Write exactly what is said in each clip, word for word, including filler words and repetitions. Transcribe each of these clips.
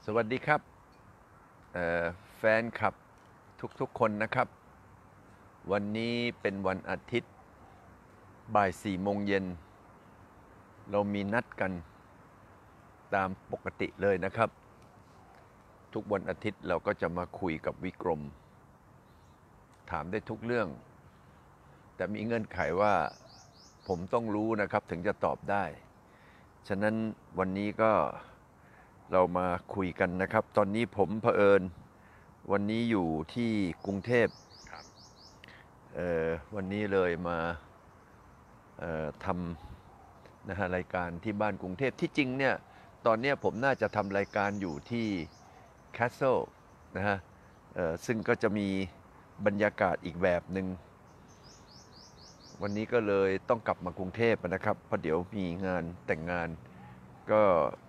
สวัสดีครับแฟนคลับทุกๆคนนะครับ วันนี้เป็นวันอาทิตย์บ่ายสี่โมงเย็นเรามีนัดกันตามปกติเลยนะครับ ทุกวันอาทิตย์เราก็จะมาคุยกับวิกรม ถามได้ทุกเรื่อง แต่มีเงื่อนไขว่าผมต้องรู้นะครับถึงจะตอบได้ ฉะนั้นวันนี้ก็เรามาคุยกันนะครับ ตอนนี้ผมเผอิญวันนี้อยู่ที่กรุงเทพวันนี้เลยมาทำนะฮะรายการที่บ้านกรุงเทพที่จริงเนี่ยตอนนี้ผมน่าจะทำรายการอยู่ที่ Castle นะฮะซึ่งก็จะมีบรรยากาศอีกแบบหนึ่งวันนี้ก็เลยต้องกลับมากรุงเทพนะครับเพราะเดี๋ยวมีงานแต่งงานก็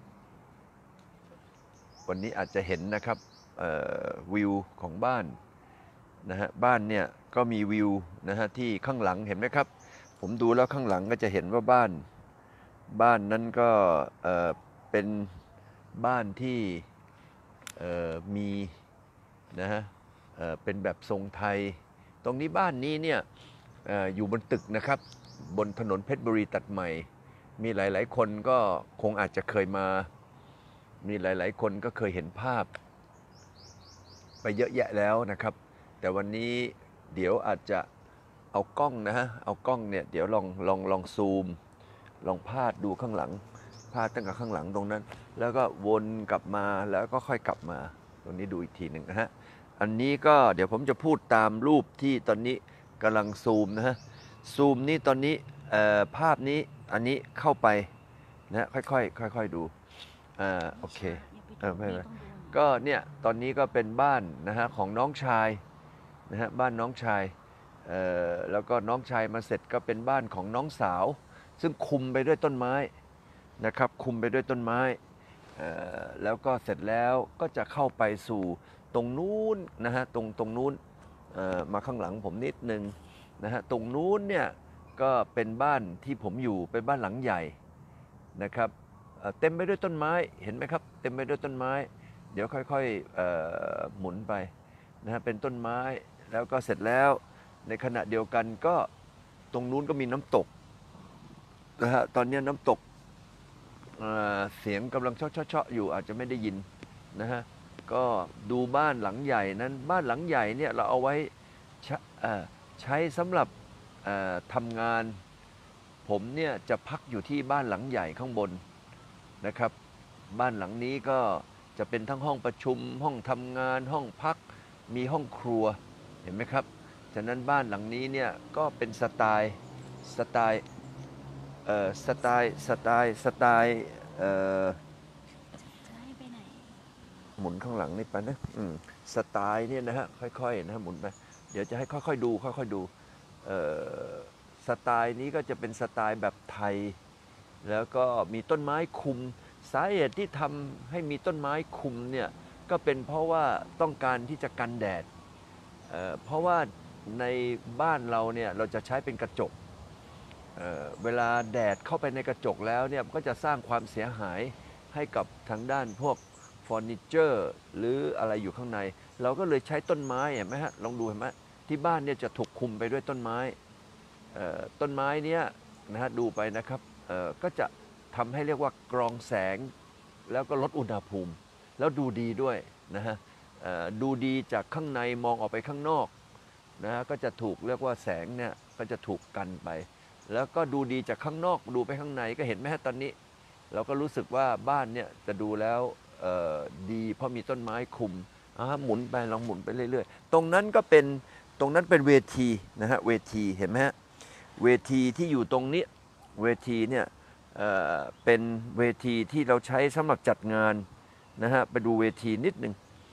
วันนี้อาจจะเห็นนะครับวิวของบ้านนะฮะบ้านเนี่ยก็มีวิวนะฮะที่ข้างหลังเห็นไหมครับผมดูแล้วข้างหลังก็จะเห็นว่าบ้านบ้านนั้นก็เอ่อเป็นบ้านที่เอ่อมีนะฮะเอ่อเป็นแบบทรงไทยตรงนี้บ้านนี้เนี่ยเอ่ออยู่บนตึกนะครับบนถนนเพชรบุรีตัดใหม่มีหลายๆคนก็คงอาจจะเคยมามีหลายๆคนก็เคยเห็นภาพไปเยอะแยะแล้วนะครับแต่วันนี้เดี๋ยวอาจจะเอากล้องนะฮะเอากล้องเนี่ยเดี๋ยวลองลองลองซูมลองพาดดูข้างหลังพาดตั้งแต่ข้างหลังตรงนั้นแล้วก็วนกลับมาแล้วก็ค่อยกลับมาตรงนี้ดูอีกทีหนึ่งนะฮะอันนี้ก็เดี๋ยวผมจะพูดตามรูปที่ตอนนี้กำลังซูมนะฮะซูมนี่ตอนนี้ภาพนี้อันนี้เข้าไปนะค่อยๆค่อยๆดูอ่าโอเคเออไม่ไม่ก็เนี่ยตอนนี้ก็เป็นบ้านนะฮะของน้องชายนะฮะบ้านน้องชายแล้วก็น้องชายมาเสร็จก็เป็นบ้านของน้องสาวซึ่งคุมไปด้วยต้นไม้นะครับคุมไปด้วยต้นไม้แล้วก็เสร็จแล้วก็จะเข้าไปสู่ตรงนู้นนะฮะตรงตรงนู้นมาข้างหลังผมนิดนึงนะฮะตรงนู้นเนี่ยก็เป็นบ้านที่ผมอยู่เป็นบ้านหลังใหญ่นะครับเต็มไปด้วยต้นไม้เห็นไหมครับเต็มไปด้วยต้นไม้เดี๋ยวค่อยๆหมุนไปนะฮะเป็นต้นไม้แล้วก็เสร็จแล้วในขณะเดียวกันก็ตรงนู้นก็มีน้ำตกนะฮะตอนนี้น้ำตก เอ่อเสียงกำลังเชาะๆอยู่อาจจะไม่ได้ยินนะฮะก็ดูบ้านหลังใหญ่นั้นบ้านหลังใหญ่เนี่ยเราเอาไว้ใช้เอ่อใช้สำหรับเอ่อทำงานผมเนี่ยจะพักอยู่ที่บ้านหลังใหญ่ข้างบนนะครับบ้านหลังนี้ก็จะเป็นทั้งห้องประชุมห้องทำงานห้องพักมีห้องครัวเห็นไหมครับฉะนั้นบ้านหลังนี้เนี่ยก็เป็นสไตล์สไตล์เอ่อสไตล์สไตล์สไตล์เอ่อจะให้ไปไหนหมุนข้างหลังนี่ไปนะอืมสไตล์เนี่ยนะฮะค่อยๆนะฮะหมุนไปเดี๋ยวจะให้ค่อยๆดูค่อยๆดูเอ่อสไตล์นี้ก็จะเป็นสไตล์แบบไทยแล้วก็มีต้นไม้คุมสาเหตุที่ทำให้มีต้นไม้คุมเนี่ยก็เป็นเพราะว่าต้องการที่จะกันแดดเอ่อเพราะว่าในบ้านเราเนี่ยเราจะใช้เป็นกระจกเอ่อเวลาแดดเข้าไปในกระจกแล้วเนี่ยก็จะสร้างความเสียหายให้กับทางด้านพวกเฟอร์นิเจอร์หรืออะไรอยู่ข้างใน เราก็เลยใช้ต้นไม้เห็นไหมฮะลองดูเห็นไหมที่บ้านเนี่ยจะถูกคุมไปด้วยต้นไม้เอ่อต้นไม้เนี้ยนะฮะดูไปนะครับเอ่อก็จะทำให้เรียกว่ากรองแสงแล้วก็ลดอุณหภูมิแล้วดูดีด้วยนะฮะเอ่อดูดีจากข้างในมองออกไปข้างนอกนะฮะก็จะถูกเรียกว่าแสงเนี่ยก็จะถูกกันไป แล้วก็ดูดีจากข้างนอกดูไปข้างในก็เห็นไหมฮะตอนนี้เราก็รู้สึกว่าบ้านเนี่ยจะดูแล้วเอ่อดีเพราะมีต้นไม้คุมอ่าหมุนไปลองหมุนไปเรื่อยๆตรงนั้นก็เป็นตรงนั้นเป็นเวทีนะฮะเวทีเห็นไหมฮะเวทีที่อยู่ตรงนี้เวทีเนี่ยเอ่อเป็นเวทีที่เราใช้สำหรับจัดงานนะฮะไปดูเวทีนิดหนึ่ง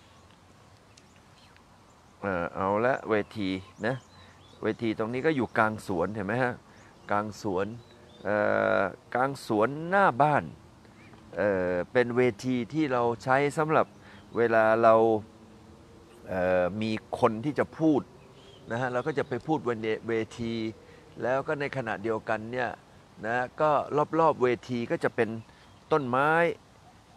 เอ่อเอาละเวทีนะเวทีตรงนี้ก็อยู่กลางสวนเห็นไหมฮะกลางสวนเอ่อกลางสวนหน้าบ้านเอ่อเป็นเวทีที่เราใช้สำหรับเวลาเราเอ่อมีคนที่จะพูดนะฮะเราก็จะไปพูดบนเวทีแล้วก็ในขณะเดียวกันเนี่ยนะก็รอบๆเวทีก็จะเป็นต้นไม้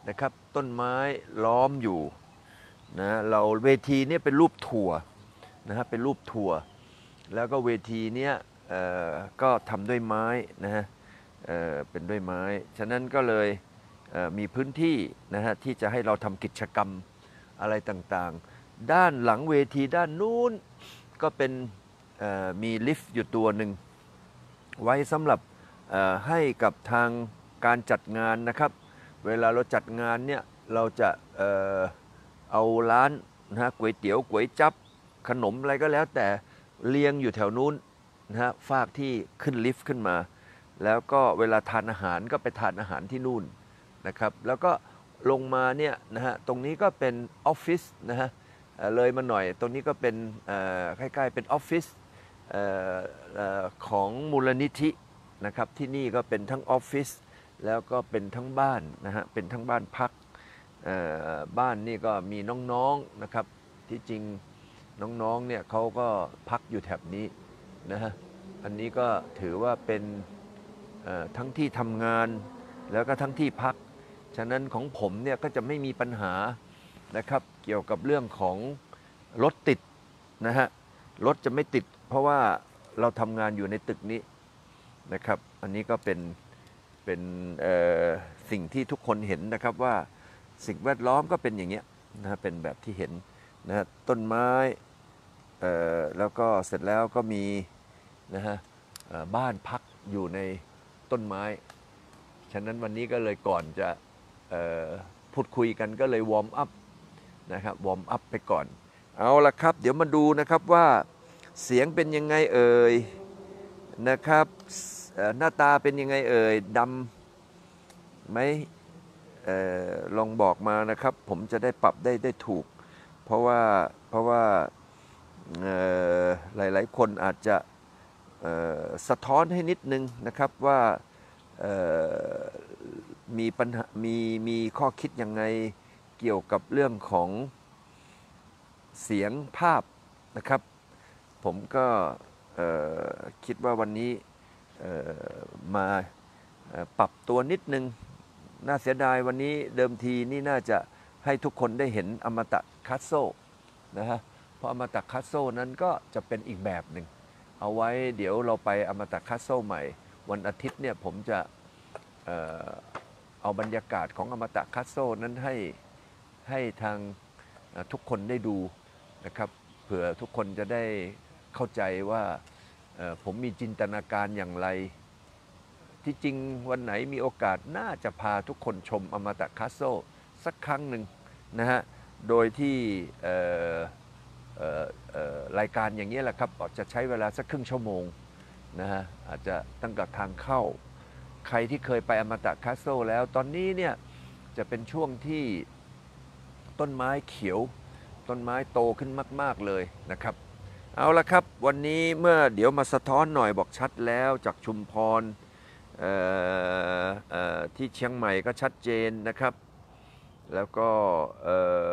นะครับต้นไม้ล้อมอยู่นะเราเวทีเนี่ยเป็นรูปถั่วนะฮะเป็นรูปถั่วแล้วก็เวทีเนี้ยเอ่อก็ทำด้วยไม้นะฮะเอ่อเป็นด้วยไม้ฉะนั้นก็เลยเอ่อมีพื้นที่นะฮะที่จะให้เราทำกิจกรรมอะไรต่างๆด้านหลังเวทีด้านนู้นก็เป็นเอ่อมีลิฟต์อยู่ตัวหนึ่งไว้สำหรับเอ่อให้กับทางการจัดงานนะครับเวลาเราจัดงานเนี่ยเราจะเอ่อเอาร้านนะฮะก๋วยเตี๋ยวก๋วยจั๊บขนมอะไรก็แล้วแต่เรียงอยู่แถวนู้นนะฮะฟากที่ขึ้นลิฟต์ขึ้นมาแล้วก็เวลาทานอาหารก็ไปทานอาหารที่นู่นนะครับแล้วก็ลงมาเนี่ยนะฮะตรงนี้ก็เป็นออฟฟิศนะฮะเอ่อเลยมาหน่อยตรงนี้ก็เป็นเอ่อใกล้ๆเป็นออฟฟิศเอ่อเอ่อของมูลนิธินะครับที่นี่ก็เป็นทั้งออฟฟิศแล้วก็เป็นทั้งบ้านนะฮะเป็นทั้งบ้านพักเอ่อบ้านนี่ก็มีน้องๆนะครับที่จริงน้องๆเนี่ยเขาก็พักอยู่แถบนี้นะฮะอันนี้ก็ถือว่าเป็นเอ่อทั้งที่ทำงานแล้วก็ทั้งที่พักฉะนั้นของผมเนี่ยก็จะไม่มีปัญหานะครับเกี่ยวกับเรื่องของรถติดนะฮะรถจะไม่ติดเพราะว่าเราทำงานอยู่ในตึกนี้นะครับอันนี้ก็เป็นเป็นเอ่อสิ่งที่ทุกคนเห็นนะครับว่าสิ่งแวดล้อมก็เป็นอย่างเงี้ยนะฮะเป็นแบบที่เห็นนะฮะต้นไม้เอ่อแล้วก็เสร็จแล้วก็มีนะฮะเอ่อบ้านพักอยู่ในต้นไม้ฉะนั้นวันนี้ก็เลยก่อนจะเอ่อพูดคุยกันก็เลยวอร์มอัพนะครับวอร์มอัพไปก่อนเอาละครับเดี๋ยวมาดูนะครับว่าเสียงเป็นยังไงเอ่ยนะครับเอ่อหน้าตาเป็นยังไงเอ่ยดำไหมเอ่อลองบอกมานะครับผมจะได้ปรับได้ได้ถูกเพราะว่าเพราะว่าเอ่อหลายๆคนอาจจะเอ่อสะท้อนให้นิดนึงนะครับว่าเอ่อมีปัญหามีมีข้อคิดยังไงเกี่ยวกับเรื่องของเสียงภาพนะครับผมก็เอ่อคิดว่าวันนี้เอ่อมาเอ่อปรับตัวนิดนึงน่าเสียดายวันนี้เดิมทีนี่น่าจะให้ทุกคนได้เห็นอมตะคัสโซนะฮะเพราะอมตะคัสโซนั้นก็จะเป็นอีกแบบหนึ่งเอาไว้เดี๋ยวเราไปอมตะคัสโซใหม่วันอาทิตย์เนี่ยผมจะเอ่อเอาบรรยากาศของอมตะคัสโซนั้นให้ให้ทางเอ่อทุกคนได้ดูนะครับเผื่อทุกคนจะได้เข้าใจว่าเอ่อผมมีจินตนาการอย่างไรที่จริงวันไหนมีโอกาสน่าจะพาทุกคนชมอมตะคัสโซสักครั้งหนึ่งนะฮะโดยที่เอ่อเอ่อเอ่อรายการอย่างนี้แหละครับอาจจะใช้เวลาสักครึ่งชั่วโมงนะฮะอาจจะตั้งแต่ทางเข้าใครที่เคยไปอมตะคัสโซแล้วตอนนี้เนี่ยจะเป็นช่วงที่ต้นไม้เขียวต้นไม้โตขึ้นมากๆเลยนะครับเอาละครับวันนี้เมื่อเดี๋ยวมาสะท้อนหน่อยบอกชัดแล้วจากชุมพรเอ่อเอ่อที่เชียงใหม่ก็ชัดเจนนะครับแล้วก็เอ่อ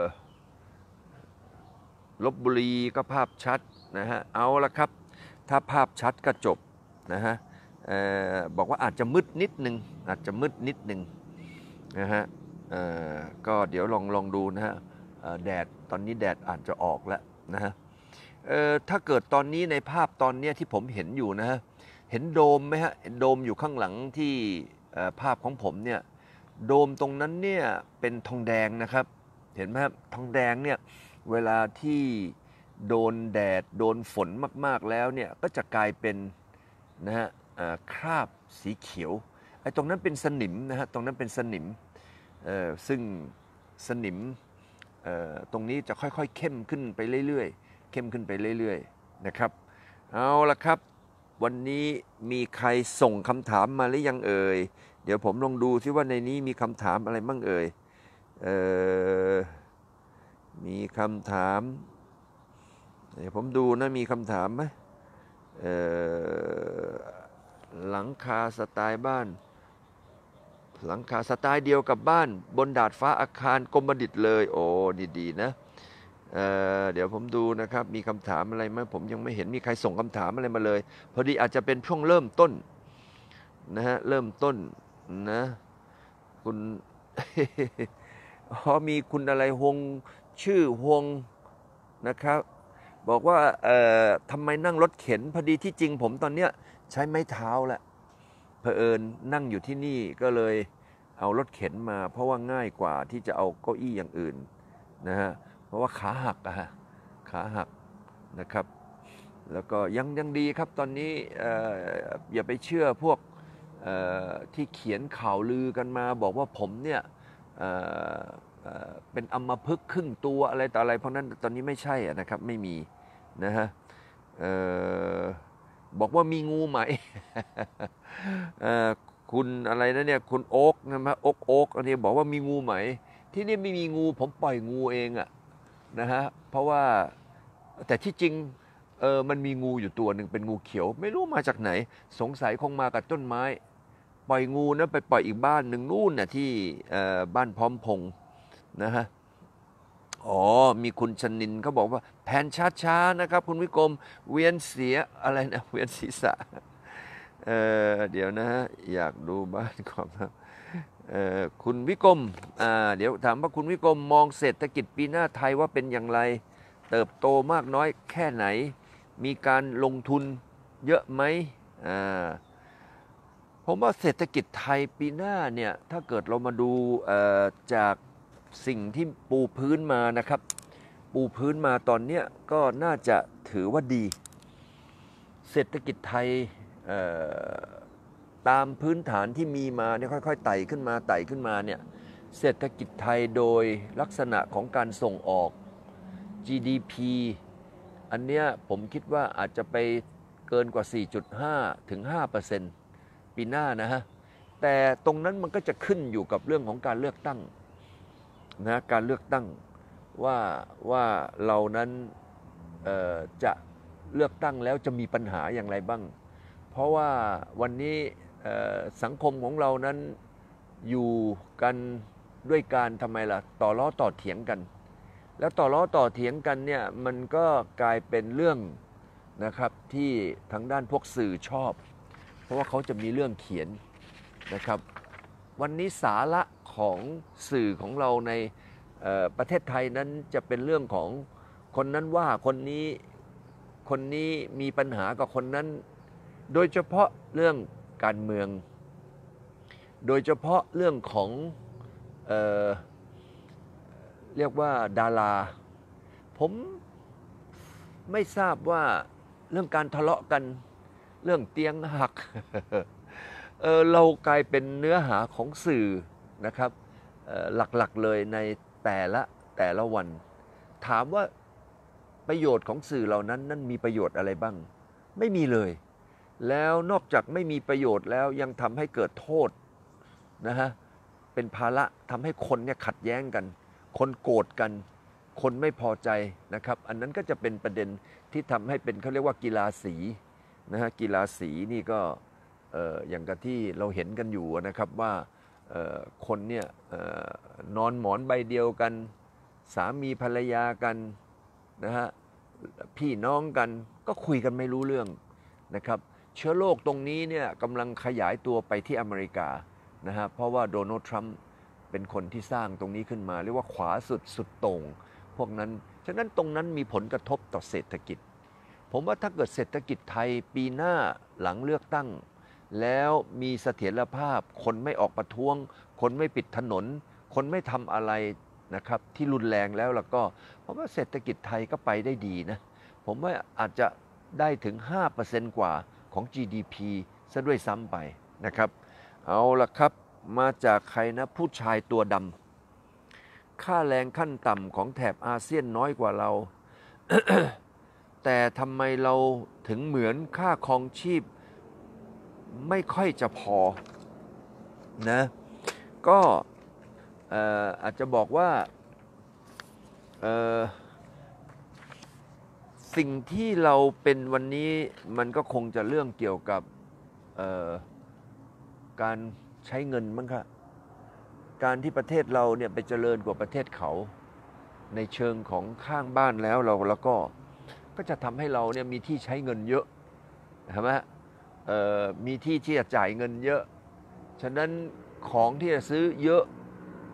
ลพบุรีก็ภาพชัดนะฮะเอาละครับถ้าภาพชัดก็จบนะฮะเอ่อบอกว่าอาจจะมืดนิดนึงอาจจะมืดนิดนึงนะฮะเอ่อก็เดี๋ยวลองลองดูนะฮะเอ่อแดดตอนนี้แดดอาจจะออกแล้วนะฮะเอ่อถ้าเกิดตอนนี้ในภาพตอนเนี้ยที่ผมเห็นอยู่นะฮะเห็นโดมไหมฮะเห็นโดมอยู่ข้างหลังที่เอ่อภาพของผมเนี่ยโดมตรงนั้นเนี่ยเป็นทองแดงนะครับเห็นไหมครับทองแดงเนี่ยเวลาที่โดนแดดโดนฝนมากๆแล้วเนี่ยก็จะกลายเป็นนะฮะเอ่อคราบสีเขียวไอ้ตรงนั้นเป็นสนิมนะฮะตรงนั้นเป็นสนิมเอ่อซึ่งสนิมเอ่อตรงนี้จะค่อยๆเข้มขึ้นไปเรื่อยๆเข้มขึ้นไปเรื่อยๆนะครับเอาละครับวันนี้มีใครส่งคำถามมาหรือยังเอ่ยเดี๋ยวผมลองดูซิว่าในนี้มีคำถามอะไรบ้างเอ่ยเอ่อมีคำถามเดี๋ยวผมดูนะมีคำถามไหมเอ่อหลังคาสไตล์บ้านหลังคาสไตล์เดียวกับบ้านบนดาดฟ้าอาคารกรมบัณฑิตเลยโอ้ดีๆนะเอ่อเดี๋ยวผมดูนะครับมีคำถามอะไรไหมผมยังไม่เห็นมีใครส่งคำถามอะไรมาเลยพอดีอาจจะเป็นช่วงเริ่มต้นนะฮะเริ่มต้นนะคุณอ๋อมีคุณอะไรฮวงชื่อฮวงนะครับบอกว่าเอ่อทำไมนั่งรถเข็นพอดีที่จริงผมตอนเนี้ยใช้ไม้เท้าแหละเผอิญนั่งอยู่ที่นี่ก็เลยเอารถเข็นมาเพราะว่าง่ายกว่าที่จะเอาเก้าอี้อย่างอื่นนะฮะเพราะว่าขาหักอะฮะขาหักนะครับ แล้วก็ยังยังดีครับตอนนี้เอ่ออย่าไปเชื่อพวกเอ่อที่เขียนข่าวลือกันมาบอกว่าผมเนี่ยเอ่อเอ่อเป็นอัมพฤกษ์ครึ่งตัวอะไรต่ออะไรเพราะนั้นตอนนี้ไม่ใช่อะนะครับไม่มีนะฮะเอ่อบอกว่ามีงูไหม เอ่อคุณอะไรนะเนี่ยคุณโอ๊กนะมะโอ๊กโอ๊กอันนี้บอกว่ามีงูไหมที่นี่ไม่มีงูผมปล่อยงูเองอะนะฮะเพราะว่าแต่ที่จริง เออมันมีงูอยู่ตัวหนึ่งเป็นงูเขียวไม่รู้มาจากไหนสงสัยคงมากับต้นไม้ปล่อยงูนะไปปล่อยอีกบ้านหนึ่งนู่นน่ะที่เอ่อบ้านพร้อมพงษ์นะฮะอ๋อมีคุณชนินเขาบอกว่าแผนช้าๆนะครับคุณวิกรมเวียนเสียอะไรนะเวียนศีรษะเออเดี๋ยวนะฮะอยากดูบ้านความครับเอ่อคุณวิกรมอ่าเดี๋ยวถามว่าคุณวิกรมมองเศรษฐกิจปีหน้าไทยว่าเป็นอย่างไรเติบโตมากน้อยแค่ไหน มีการลงทุนเยอะไหมอ่าผมว่าเศรษฐกิจไทยปีหน้าเนี่ย ถ้าเกิดเรามาดูจากสิ่งที่ปูพื้นมานะครับ ปูพื้นมาตอนนี้ก็น่าจะถือว่าดี เศรษฐกิจไทยตามพื้นฐานที่มีมาเนี่ยค่อยๆไต่ขึ้นมาไต่ขึ้นมาเนี่ย เศรษฐกิจไทยโดยลักษณะของการส่งออก จี ดี พี อันเนี้ยผมคิดว่าอาจจะไปเกินกว่า สี่จุดห้า ถึง ห้าเปอร์เซ็นต์ ปีหน้านะฮะ แต่ตรงนั้นมันก็จะขึ้นอยู่กับเรื่องของการเลือกตั้งนะการเลือกตั้งว่าว่าเรานั้นจะเลือกตั้งแล้วจะมีปัญหาอย่างไรบ้าง เพราะว่าวันนี้สังคมของเรานั้นอยู่กันด้วยการทำไมล่ะต่อล้อต่อเถียงกัน แล้วต่อล้อต่อเถียงกันเนี่ยมันก็กลายเป็นเรื่องนะครับที่ทางด้านพวกสื่อชอบเพราะว่าเขาจะมีเรื่องเขียนนะครับวันนี้สาระของสื่อของเราในประเทศไทยนั้นจะเป็นเรื่องของคนนั้นว่าคนนี้คนนี้มีปัญหากับคนนั้นโดยเฉพาะเรื่องการเมืองโดยเฉพาะเรื่องของเอ่อเรียกว่าดาราผมไม่ทราบว่าเรื่องการทะเลาะกันเรื่องเตียงหัก เออเรากลายเป็นเนื้อหาของสื่อนะครับหลักๆเลยในแต่ละแต่ละวันถามว่าประโยชน์ของสื่อเหล่านั้นนั้นมีประโยชน์อะไรบ้างไม่มีเลยแล้วนอกจากไม่มีประโยชน์แล้วยังทำให้เกิดโทษนะฮะเป็นภาระทำให้คนเนี่ยขัดแย้งกันคนโกรธกันคนไม่พอใจนะครับอันนั้นก็จะเป็นประเด็นที่ทำให้เป็นเขาเรียกว่ากีฬาสีนะฮะกีฬาสีนี่ก็อย่างกับที่เราเห็นกันอยู่นะครับว่าคนเนี่ยนอนหมอนใบเดียวกันสามีภรรยากันนะฮะพี่น้องกันก็คุยกันไม่รู้เรื่องนะครับเชื้อโรคตรงนี้เนี่ยกำลังขยายตัวไปที่อเมริกานะฮะเพราะว่าโดนัลด์ทรัมป์เป็นคนที่สร้างตรงนี้ขึ้นมาเรียกว่าขวาสุดสุดโต่งพวกนั้นฉะนั้นตรงนั้นมีผลกระทบต่อเศรษฐกิจผมว่าถ้าเกิดเศรษฐกิจไทยปีหน้าหลังเลือกตั้งแล้วมีเสถียรภาพคนไม่ออกประท้วงคนไม่ปิดถนนคนไม่ทำอะไรนะครับที่รุนแรงแล้วแล้วก็เพราะว่าเศรษฐกิจไทยก็ไปได้ดีนะผมว่าอาจจะได้ถึง ห้าเปอร์เซ็นต์ กว่าของ จี ดี พี ซะด้วยซ้ำไปนะครับเอาละครับมาจากใครนะผู้ชายตัวดำค่าแรงขั้นต่ำของแถบอาเซียนน้อยกว่าเรา แต่ทำไมเราถึงเหมือนค่าครองชีพไม่ค่อยจะพอนะก็อาจจะบอกว่าสิ่งที่เราเป็นวันนี้มันก็คงจะเรื่องเกี่ยวกับการใช้เงินมั้งครับการที่ประเทศเราเนี่ยไปเจริญกว่าประเทศเขาในเชิงของข้างบ้านแล้วเราแล้วก็ก็จะทำให้เราเนี่ยมีที่ใช้เงินเยอะใช่ไหมมีที่ที่จะจ่ายเงินเยอะฉะนั้นของที่จะซื้อเยอะ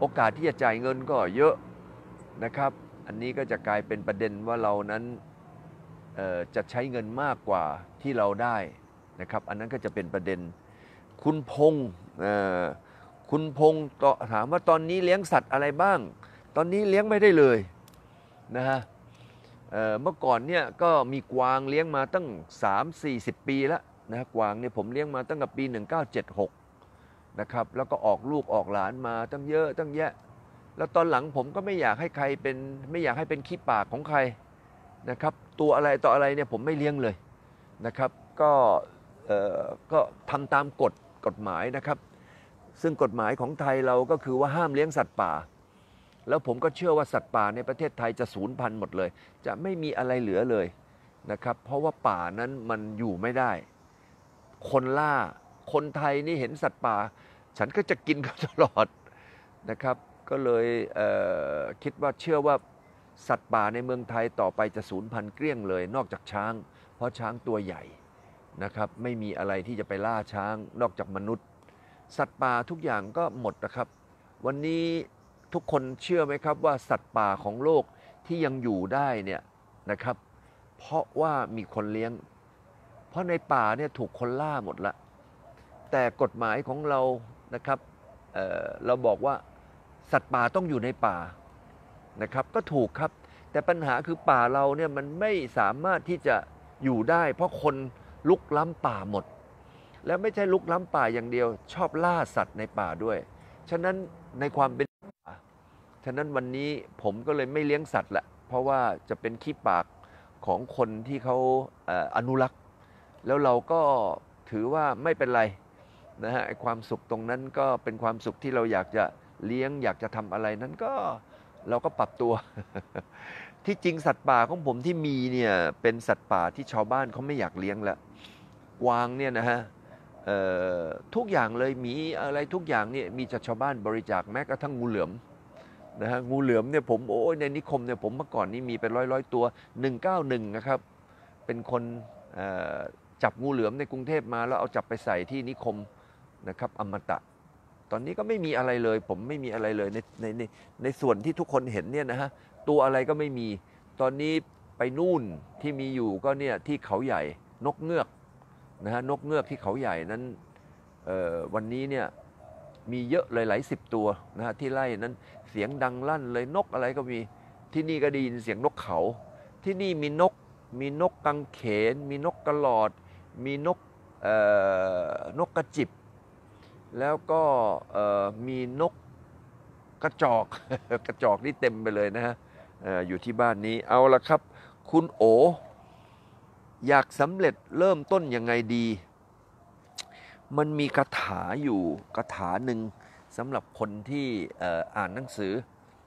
โอกาสที่จะจ่ายเงินก็เยอะนะครับ อันนี้ก็จะกลายเป็นประเด็นว่าเรานั้นจะใช้เงินมากกว่าที่เราได้นะครับ อันนั้นก็จะเป็นประเด็นคุณพงษ์คุณพงษ์ถามว่าตอนนี้เลี้ยงสัตว์อะไรบ้างตอนนี้เลี้ยงไม่ได้เลยนะฮะ เ, เมื่อก่อนเนี่ยก็มีกวางเลี้ยงมาตั้ง สามถึงสี่สิบ ปีแล้วนะกวางเนี่ยผมเลี้ยงมาตั้งแต่ปีหนึ่งเก้าเจ็ดหกนะครับแล้วก็ออกลูกออกหลานมาตั้งเยอะตั้งแยะแล้วตอนหลังผมก็ไม่อยากให้ใครเป็นไม่อยากให้เป็นขี้ปากของใครนะครับตัวอะไรต่ออะไรเนี่ยผมไม่เลี้ยงเลยนะครับก็ก็ทำตามกฎกฎหมายนะครับซึ่งกฎหมายของไทยเราก็คือว่าห้ามเลี้ยงสัตว์ป่าแล้วผมก็เชื่อว่าสัตว์ป่าในประเทศไทยจะสูญพันธุ์หมดเลยจะไม่มีอะไรเหลือเลยนะครับเพราะว่าป่านั้นมันอยู่ไม่ได้คนล่าคนไทยนี่เห็นสัตว์ป่าฉันก็จะกินเขาตลอดนะครับก็เลยเคิดว่าเชื่อว่าสัตว์ป่าในเมืองไทยต่อไปจะสูญพันธุ์เกลี้ยงเลยนอกจากช้างเพราะช้างตัวใหญ่นะครับไม่มีอะไรที่จะไปล่าช้างนอกจากมนุษย์สัตว์ป่าทุกอย่างก็หมดนะครับวันนี้ทุกคนเชื่อไหมครับว่าสัตว์ป่าของโลกที่ยังอยู่ได้เนี่ยนะครับเพราะว่ามีคนเลี้ยงเพราะในป่าเนี่ยถูกคนล่าหมดละแต่กฎหมายของเรานะครับ เ, เราบอกว่าสัตว์ป่าต้องอยู่ในป่านะครับก็ถูกครับแต่ปัญหาคือป่าเราเนี่ยมันไม่สามารถที่จะอยู่ได้เพราะคนลุกล้ำป่าหมดแล้วไม่ใช่ลุกล้ำป่าอย่างเดียวชอบล่าสัตว์ในป่าด้วยฉะนั้นในความเป็นฉะนั้นวันนี้ผมก็เลยไม่เลี้ยงสัตว์ละเพราะว่าจะเป็นขี้ปากของคนที่เขาอนุรักษ์แล้วเราก็ถือว่าไม่เป็นไรนะฮะความสุขตรงนั้นก็เป็นความสุขที่เราอยากจะเลี้ยงอยากจะทำอะไรนั้นก็เราก็ปรับตัว ที่จริงสัตว์ป่าของผมที่มีเนี่ยเป็นสัตว์ป่าที่ชาวบ้านเขาไม่อยากเลี้ยงแล้วกวางเนี่ยนะฮะทุกอย่างเลยหมีอะไรทุกอย่างเนี่ยมีจากชาวบ้านบริจาคแม้กระทั่งงูเหลือมนะฮะงูเหลือมเนี่ยผมโอ้ยในนิคมเนี่ยผมเมื่อก่อนนี้มีเป็นร้อยร้อยตัวหนึ่งเก้าหนึ่งนะครับเป็นคนจับงูเหลือมในกรุงเทพมาแล้วเอาจับไปใส่ที่นิคมนะครับอมตะตอนนี้ก็ไม่มีอะไรเลยผมไม่มีอะไรเลยในในในในส่วนที่ทุกคนเห็นเนี่ยนะฮะตัวอะไรก็ไม่มีตอนนี้ไปนู่นที่มีอยู่ก็เนี่ยที่เขาใหญ่นกเงือกนะฮะนกเงือกที่เขาใหญ่นั้นวันนี้เนี่ยมีเยอะเลยหลายสิบตัวนะฮะที่ไล่นั้นเสียงดังลั่นเลยนกอะไรก็มีที่นี่ก็ได้ยินเสียงนกเขาที่นี่มีนกมีนกกังเขนมีนกกระหลอดมีนกนกกระจิบแล้วก็มีนกกระจอกกระจอกนี่เต็มไปเลยนะฮะ อ, อยู่ที่บ้านนี้เอาละครับคุณโออยากสำเร็จเริ่มต้นยังไงดีมันมีคาถาอยู่คาถาหนึ่งสำหรับคนที่อ่านหนังสือ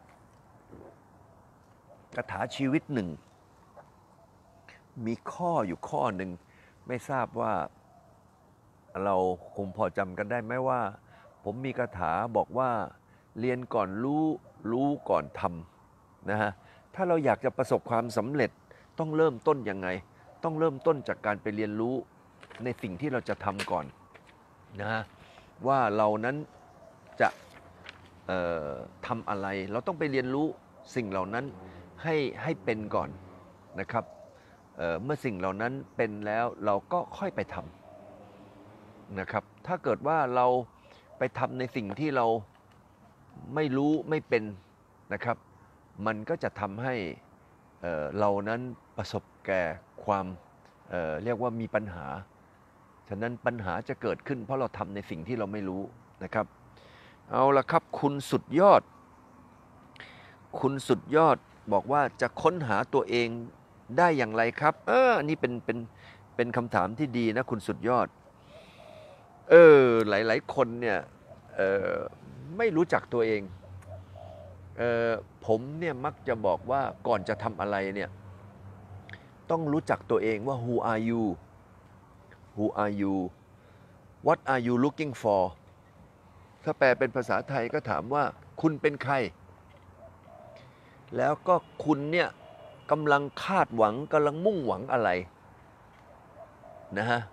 คาถาชีวิตหนึ่งมีข้ออยู่ข้อหนึ่งไม่ทราบว่าเราคงพอจำกันได้ไหมว่าผมมีคาถาบอกว่าเรียนก่อนรู้รู้ก่อนทำนะฮะถ้าเราอยากจะประสบความสำเร็จต้องเริ่มต้นยังไงต้องเริ่มต้นจากการไปเรียนรู้ในสิ่งที่เราจะทำก่อนนะฮะว่าเรานั้นจะเอ่อทำอะไรเราต้องไปเรียนรู้สิ่งเหล่านั้นให้ให้เป็นก่อนนะครับเอ่อเมื่อสิ่งเหล่านั้นเป็นแล้วเราก็ค่อยไปทำนะครับถ้าเกิดว่าเราไปทำในสิ่งที่เราไม่รู้ไม่เป็นนะครับมันก็จะทำให้เอ่อเรานั้นประสบแก่ความเอ่อเรียกว่ามีปัญหาฉะนั้นปัญหาจะเกิดขึ้นเพราะเราทำในสิ่งที่เราไม่รู้นะครับเอาละครับคุณสุดยอดคุณสุดยอดบอกว่าจะค้นหาตัวเองได้อย่างไรครับเอออันนี้เป็นเป็นเป็นคำถามที่ดีนะคุณสุดยอดเออหลายๆคนเนี่ยเออไม่รู้จักตัวเองเออผมเนี่ยมักจะบอกว่าก่อนจะทำอะไรเนี่ยต้องรู้จักตัวเองว่า who are you who are you what are you looking for ถ้าแปลเป็นภาษาไทยก็ถามว่าคุณเป็นใครแล้วก็คุณเนี่ยกำลังคาดหวังกำลังมุ่งหวังอะไรนะฮะ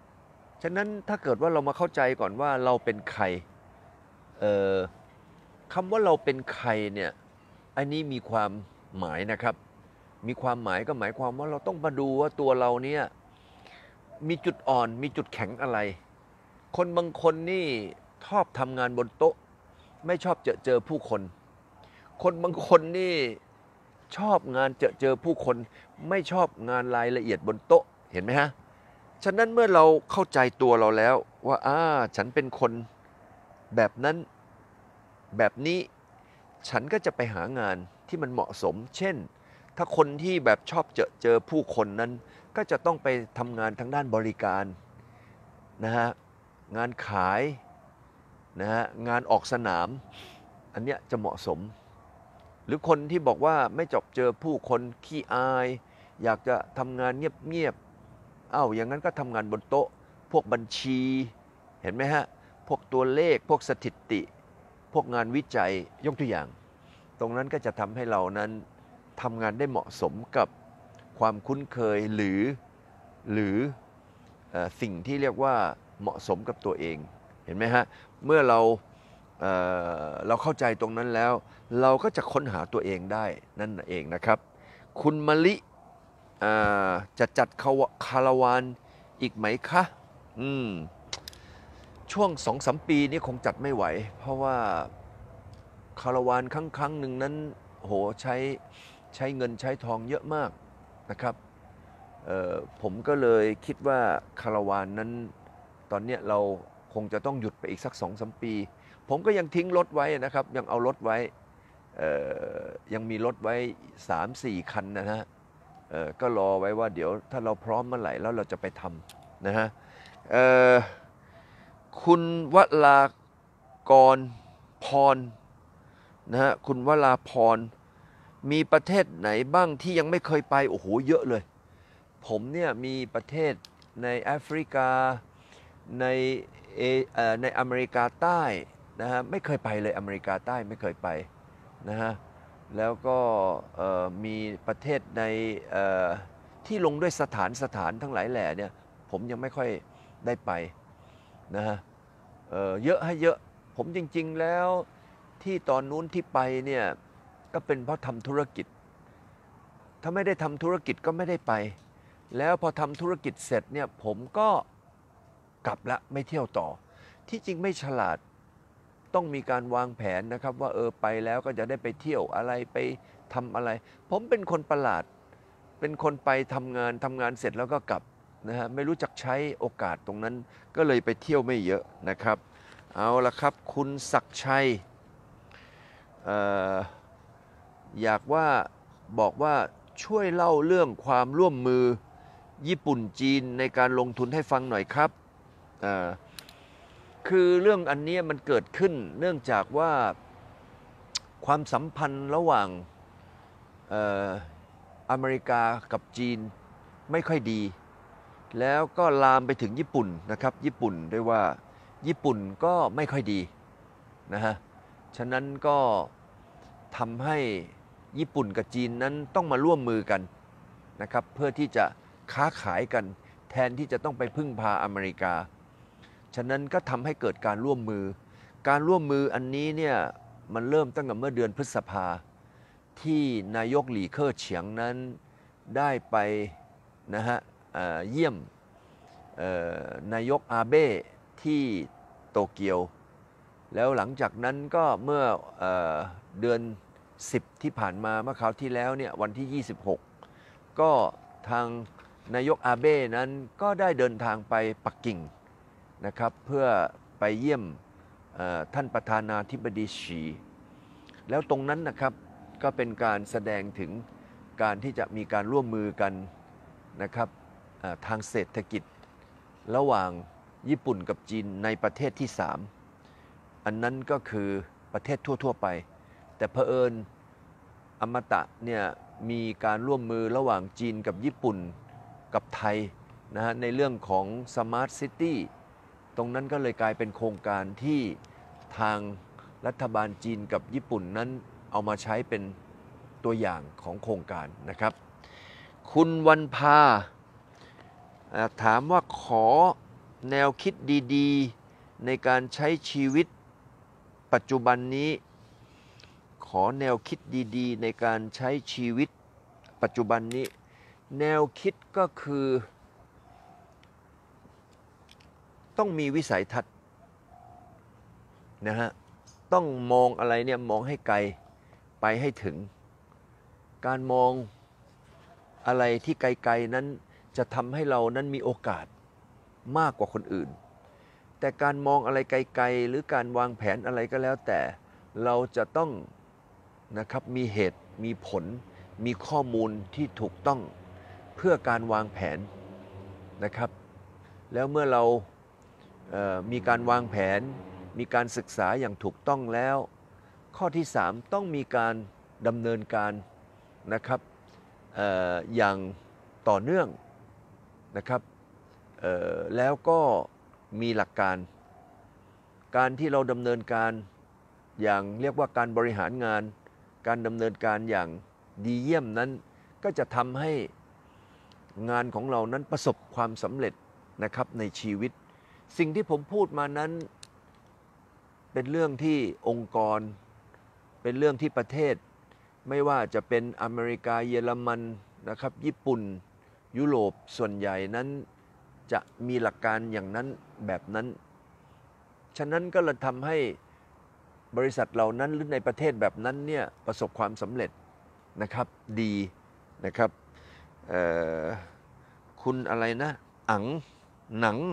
ฉะนั้นถ้าเกิดว่าเรามาเข้าใจก่อนว่าเราเป็นใครเอ่อคำว่าเราเป็นใครเนี่ยอันนี้มีความหมายนะครับมีความหมายก็หมายความว่าเราต้องมาดูว่าตัวเราเนี่ยมีจุดอ่อนมีจุดแข็งอะไรคนบางคนนี่ชอบทำงานบนโต๊ะไม่ชอบเจอเจอผู้คนคนบางคนนี่ชอบงานเจอเจอผู้คนไม่ชอบงานรายละเอียดบนโต๊ะเห็นไหมฮะฉะนั้นเมื่อเราเข้าใจตัวเราแล้วว่าอ่าฉันเป็นคนแบบนั้นแบบนี้ฉันก็จะไปหางานที่มันเหมาะสมเช่นถ้าคนที่แบบชอบเจอเจอผู้คนนั้นก็จะต้องไปทำงานทางด้านบริการนะฮะงานขายนะฮะงานออกสนามอันเนี้ยจะเหมาะสมหรือคนที่บอกว่าไม่จบเจอผู้คนขี้อายอยากจะทำงานเงียบๆอ้าวอย่างนั้นก็ทำงานบนโต๊ะพวกบัญชีเห็นไหมฮะพวกตัวเลขพวกสถิติพวกงานวิจัยยกตัวอย่างตรงนั้นก็จะทำให้เรานั้นทำงานได้เหมาะสมกับความคุ้นเคยหรือหรือสิ่งที่เรียกว่าเหมาะสมกับตัวเองเห็นไหมฮะเมื่อเราเเราเข้าใจตรงนั้นแล้วเราก็จะค้นหาตัวเองได้นั่นเองนะครับคุณมะลิจะจัดคาราวานอีกไหมคะอืมช่วงสองสามปีนี้คงจัดไม่ไหวเพราะว่าคาราวานครั้งครั้งหนึ่งนั้นโหใช้ใช้เงินใช้ทองเยอะมากนะครับผมก็เลยคิดว่าคาราวานนั้นตอนนี้เราคงจะต้องหยุดไปอีกสักสองสามปีผมก็ยังทิ้งรถไว้นะครับยังเอารถไว้ยังมีรถไว้สามสี่คันนะฮะก็รอไว้ว่าเดี๋ยวถ้าเราพร้อมเมื่อไหร่แล้วเราจะไปทำนะฮะคุณวลากรพรนะฮะคุณวลาพรมีประเทศไหนบ้างที่ยังไม่เคยไปโอ้โหเยอะเลยผมเนี่ยมีประเทศในแอฟริกาในในอเมริกาใต้นะฮะไม่เคยไปเลยอเมริกาใต้ไม่เคยไปนะฮะแล้วก็มีประเทศในที่ลงด้วยสถานสถานทั้งหลายแหล่เนี่ยผมยังไม่ค่อยได้ไปนะฮะเยอะให้เยอะผมจริงๆแล้วที่ตอนนู้นที่ไปเนี่ยก็เป็นเพราะทำธุรกิจถ้าไม่ได้ทำธุรกิจก็ไม่ได้ไปแล้วพอทำธุรกิจเสร็จเนี่ยผมก็กลับละไม่เที่ยวต่อที่จริงไม่ฉลาดต้องมีการวางแผนนะครับว่าเออไปแล้วก็จะได้ไปเที่ยวอะไรไปทำอะไรผมเป็นคนประหลาดเป็นคนไปทำงานทำงานเสร็จแล้วก็กลับนะฮะไม่รู้จักใช้โอกาสตรงนั้นก็เลยไปเที่ยวไม่เยอะนะครับเอาละครับคุณศักดิ์ชัย เอ่ออยากว่าบอกว่าช่วยเล่าเรื่องความร่วมมือญี่ปุ่นจีนในการลงทุนให้ฟังหน่อยครับคือเรื่องอันนี้มันเกิดขึ้นเนื่องจากว่าความสัมพันธ์ระหว่างอเมริกากับจีนไม่ค่อยดีแล้วก็ลามไปถึงญี่ปุ่นนะครับญี่ปุ่นด้วยว่าญี่ปุ่นก็ไม่ค่อยดีนะฮะฉะนั้นก็ทำให้ญี่ปุ่นกับจีนนั้นต้องมาร่วมมือกันนะครับเพื่อที่จะค้าขายกันแทนที่จะต้องไปพึ่งพาอเมริกาฉะนั้นก็ทำให้เกิดการร่วมมือการร่วมมืออันนี้เนี่ยมันเริ่มตั้งแต่เมื่อเดือนพฤษภาที่นายกหลี่เค่อเฉียงนั้นได้ไปนะฮะเยี่ยมนายกอาเบะที่โตเกียวแล้วหลังจากนั้นก็เมื่อเอ่อเดือนสิบที่ผ่านมาเมื่อคราวที่แล้วเนี่ยวันที่ยี่สิบหกก็ทางนายกอาเบะนั้นก็ได้เดินทางไปปักกิ่งนะครับเพื่อไปเยี่ยมท่านประธานาธิบดีฉีแล้วตรงนั้นนะครับก็เป็นการแสดงถึงการที่จะมีการร่วมมือกันนะครับทางเศรษฐกิจระหว่างญี่ปุ่นกับจีนในประเทศที่สามอันนั้นก็คือประเทศทั่วๆไปแต่เผอิญอมตะเนี่ยมีการร่วมมือระหว่างจีนกับญี่ปุ่นกับไทยนะฮะในเรื่องของ Smart City ตรงนั้นก็เลยกลายเป็นโครงการที่ทางรัฐบาลจีนกับญี่ปุ่นนั้นเอามาใช้เป็นตัวอย่างของโครงการนะครับคุณวันภาถามว่าขอแนวคิดดีๆในการใช้ชีวิตปัจจุบันนี้อแนวคิดดีๆในการใช้ชีวิตปัจจุบันนี้แนวคิดก็คือต้องมีวิสัยทัศน์นะฮะต้องมองอะไรเนี่ยมองให้ไกลไปให้ถึงการมองอะไรที่ไกลๆนั้นจะทำให้เรานั้นมีโอกาสมากกว่าคนอื่นแต่การมองอะไรไกลๆหรือการวางแผนอะไรก็แล้วแต่เราจะต้องนะครับมีเหตุมีผลมีข้อมูลที่ถูกต้องเพื่อการวางแผนนะครับแล้วเมื่อเราเอ่อมีการวางแผนมีการศึกษาอย่างถูกต้องแล้วข้อที่สามต้องมีการดำเนินการนะครับเอ่ออย่างต่อเนื่องนะครับเอ่อแล้วก็มีหลักการการที่เราดำเนินการอย่างเรียกว่าการบริหารงานการดำเนินการอย่างดีเยี่ยมนั้นก็จะทำให้งานของเรานั้นประสบความสำเร็จนะครับในชีวิตสิ่งที่ผมพูดมานั้นเป็นเรื่องที่องค์กรเป็นเรื่องที่ประเทศไม่ว่าจะเป็นอเมริกาเยอรมันนะครับญี่ปุ่นยุโรปส่วนใหญ่นั้นจะมีหลักการอย่างนั้นแบบนั้นฉะนั้นก็เลยทำให้บริษัทเหล่านั้นหรือในประเทศแบบนั้นเนี่ยประสบความสำเร็จนะครับดีนะครับคุณอะไรนะอังหนัง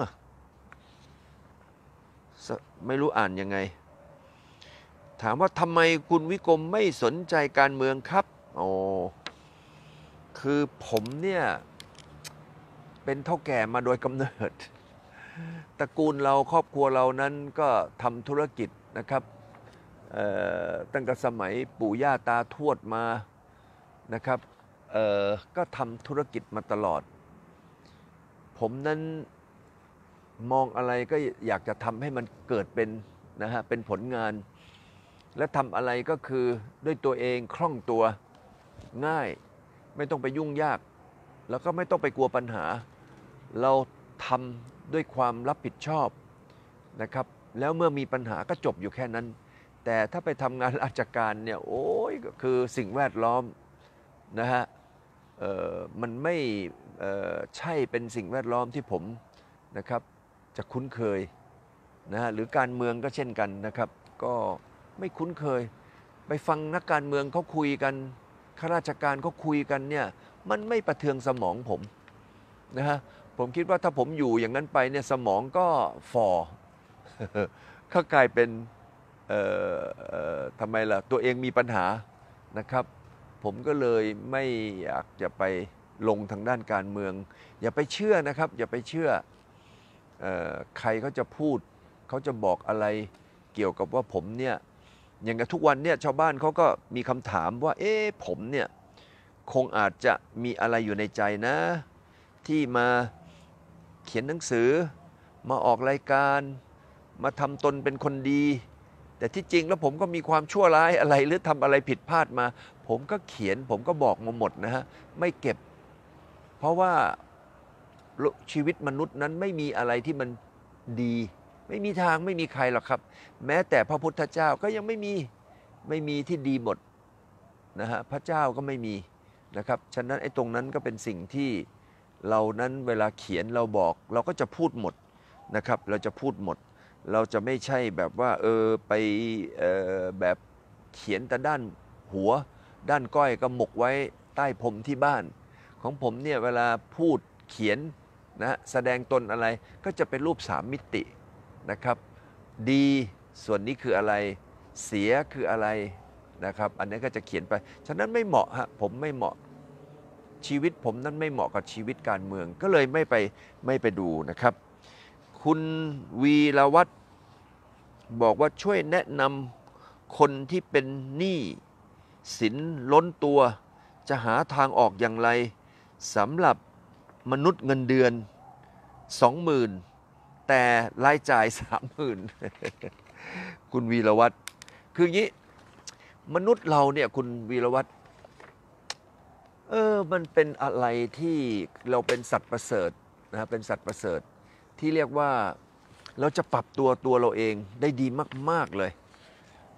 ไม่รู้อ่านยังไงถามว่าทำไมคุณวิกรมไม่สนใจการเมืองครับโอ้คือผมเนี่ยเป็นเฒ่าแก่มาโดยกำเนิดตระกูลเราครอบครัวเรานั้นก็ทำธุรกิจนะครับตั้งแต่สมัยปู่ย่าตาทวดมานะครับก็ทำธุรกิจมาตลอดผมนั้นมองอะไรก็อยากจะทำให้มันเกิดเป็นนะฮะเป็นผลงานและทำอะไรก็คือด้วยตัวเองคล่องตัวง่ายไม่ต้องไปยุ่งยากแล้วก็ไม่ต้องไปกลัวปัญหาเราทำด้วยความรับผิดชอบนะครับแล้วเมื่อมีปัญหาก็จบอยู่แค่นั้นแต่ถ้าไปทำงานราชการเนี่ยโอ้ยก็คือสิ่งแวดล้อมนะฮะมันไม่ใช่เป็นสิ่งแวดล้อมที่ผมนะครับจะคุ้นเคยนะฮะหรือการเมืองก็เช่นกันนะครับก็ไม่คุ้นเคยไปฟังนักการเมืองเขาคุยกันข้าราชการเขาคุยกันเนี่ยมันไม่ประเทืองสมองผมนะฮะผมคิดว่าถ้าผมอยู่อย่างนั้นไปเนี่ยสมองก็ฝ่อก็กลายเป็นทำไมล่ะตัวเองมีปัญหานะครับผมก็เลยไม่อยากจะไปลงทางด้านการเมืองอย่าไปเชื่อนะครับอย่าไปเชื่อใครเขาจะพูดเขาจะบอกอะไรเกี่ยวกับว่าผมเนี่ยอย่างกับทุกวันเนี่ยชาวบ้านเขาก็มีคำถามว่าเอ๊ะผมเนี่ยคงอาจจะมีอะไรอยู่ในใจนะที่มาเขียนหนังสือมาออกรายการมาทำตนเป็นคนดีแต่ที่จริงแล้วผมก็มีความชั่วร้ายอะไรหรือทำอะไรผิดพลาดมาผมก็เขียนผมก็บอกมาหมดนะฮะไม่เก็บเพราะว่าชีวิตมนุษย์นั้นไม่มีอะไรที่มันดีไม่มีทางไม่มีใครหรอกครับแม้แต่พระพุทธเจ้าก็ยังไม่มีไม่มีที่ดีหมดนะฮะพระเจ้าก็ไม่มีนะครับฉะนั้นไอ้ตรงนั้นก็เป็นสิ่งที่เรานั้นเวลาเขียนเราบอกเราก็จะพูดหมดนะครับเราจะพูดหมดเราจะไม่ใช่แบบว่าเออไปเออแบบเขียนแต่ด้านหัวด้านก้อยก็หมกไว้ใต้ผมที่บ้านของผมเนี่ยเวลาพูดเขียนนะแสดงตนอะไรก็จะเป็นรูปสามมิตินะครับดีส่วนนี้คืออะไรเสียคืออะไรนะครับอันนี้ก็จะเขียนไปฉะนั้นไม่เหมาะฮะผมไม่เหมาะชีวิตผมนั้นไม่เหมาะกับชีวิตการเมืองก็เลยไม่ไปไม่ไปดูนะครับคุณวีรวัฒน์บอกว่าช่วยแนะนำคนที่เป็นหนี้สินล้นตัวจะหาทางออกอย่างไรสำหรับมนุษย์เงินเดือน สองหมื่น แต่รายจ่าย สามหมื่น คุณวีรวัฒน์คืออย่างนี้มนุษย์เราเนี่ยคุณวีรวัฒน์เออมันเป็นอะไรที่เราเป็นสัตว์ประเสริฐนะเป็นสัตว์ประเสริฐที่เรียกว่าเราจะปรับตัวตัวเราเองได้ดีมากๆเลย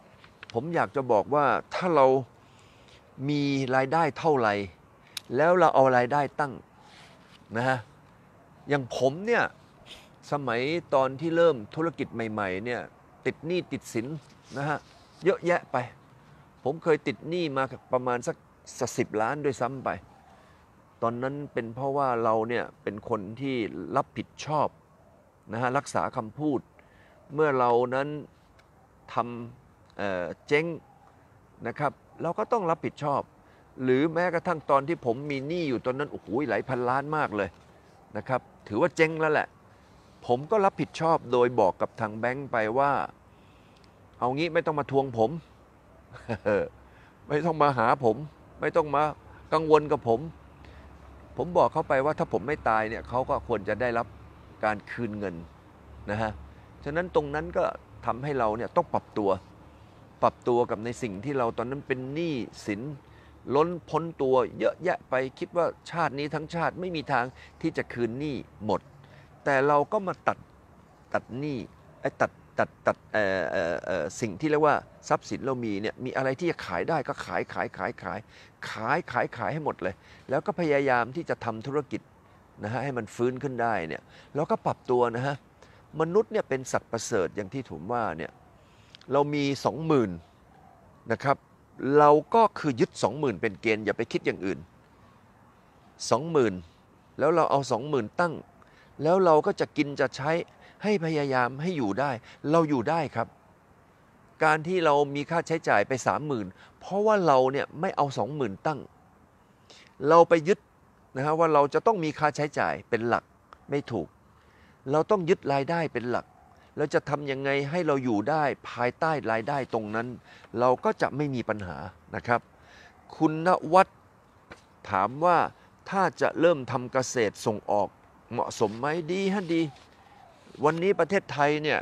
ผมอยากจะบอกว่าถ้าเรามีรายได้เท่าไหร่แล้วเราเอารายได้ตั้งนะฮะอย่างผมเนี่ยสมัยตอนที่เริ่มธุรกิจใหม่ๆเนี่ยติดหนี้ติดสินนะฮะเยอะแยะไปผมเคยติดหนี้มาประมาณสักสิบล้านด้วยซ้ำไปตอนนั้นเป็นเพราะว่าเราเนี่ยเป็นคนที่รับผิดชอบนะฮะรักษาคำพูดเมื่อเรานั้นทำเอ่อเจ๊งนะครับเราก็ต้องรับผิดชอบหรือแม้กระทั่งตอนที่ผมมีหนี้อยู่ตอนนั้นโอ้โหหลายพันล้านมากเลยนะครับถือว่าเจ๊งแล้วแหละผมก็รับผิดชอบโดยบอกกับทางแบงก์ไปว่าเอางี้ไม่ต้องมาทวงผม ไม่ต้องมาหาผมไม่ต้องมากังวลกับผมผมบอกเขาไปว่าถ้าผมไม่ตายเนี่ยเขาก็ควรจะได้รับการคืนเงินนะฮะฉะนั้นตรงนั้นก็ทำให้เราเนี่ยต้องปรับตัวปรับตัวกับในสิ่งที่เราตอนนั้นเป็นหนี้สินล้นพ้นตัวเยอะแยะไปคิดว่าชาตินี้ทั้งชาติไม่มีทางที่จะคืนหนี้หมดแต่เราก็มาตัดตัดหนี้ไอ้ตัดตัดตัดเอ่อเอ่อเอ่อสิ่งที่เรียกว่าทรัพย์สินเรามีเนี่ยมีอะไรที่จะขายได้ก็ขายขายขายขายขายขายขายให้หมดเลยแล้วก็พยายามที่จะทำธุรกิจนะฮะให้มันฟื้นขึ้นได้เนี่ยแล้วก็ปรับตัวนะฮะมนุษย์เนี่ยเป็นสัตว์ประเสริฐอย่างที่ผมว่าเนี่ยเรามีสองหมื่นนะครับเราก็คือยึดสองหมื่นเป็นเกณฑ์อย่าไปคิดอย่างอื่นสองหมื่นแล้วเราเอาสองหมื่นตั้งแล้วเราก็จะกินจะใช้ให้พยายามให้อยู่ได้เราอยู่ได้ครับการที่เรามีค่าใช้จ่ายไปสามหมื่นเพราะว่าเราเนี่ยไม่เอาสองหมื่นตั้งเราไปยึดนะฮะว่าเราจะต้องมีค่าใช้จ่ายเป็นหลักไม่ถูกเราต้องยึดรายได้เป็นหลักเราจะทำยังไงให้เราอยู่ได้ภายใต้รายได้ตรงนั้นเราก็จะไม่มีปัญหานะครับคุณณวัฒน์ถามว่าถ้าจะเริ่มทำเกษตรส่งออกเหมาะสมไหมดีฮะดีวันนี้ประเทศไทยเนี่ย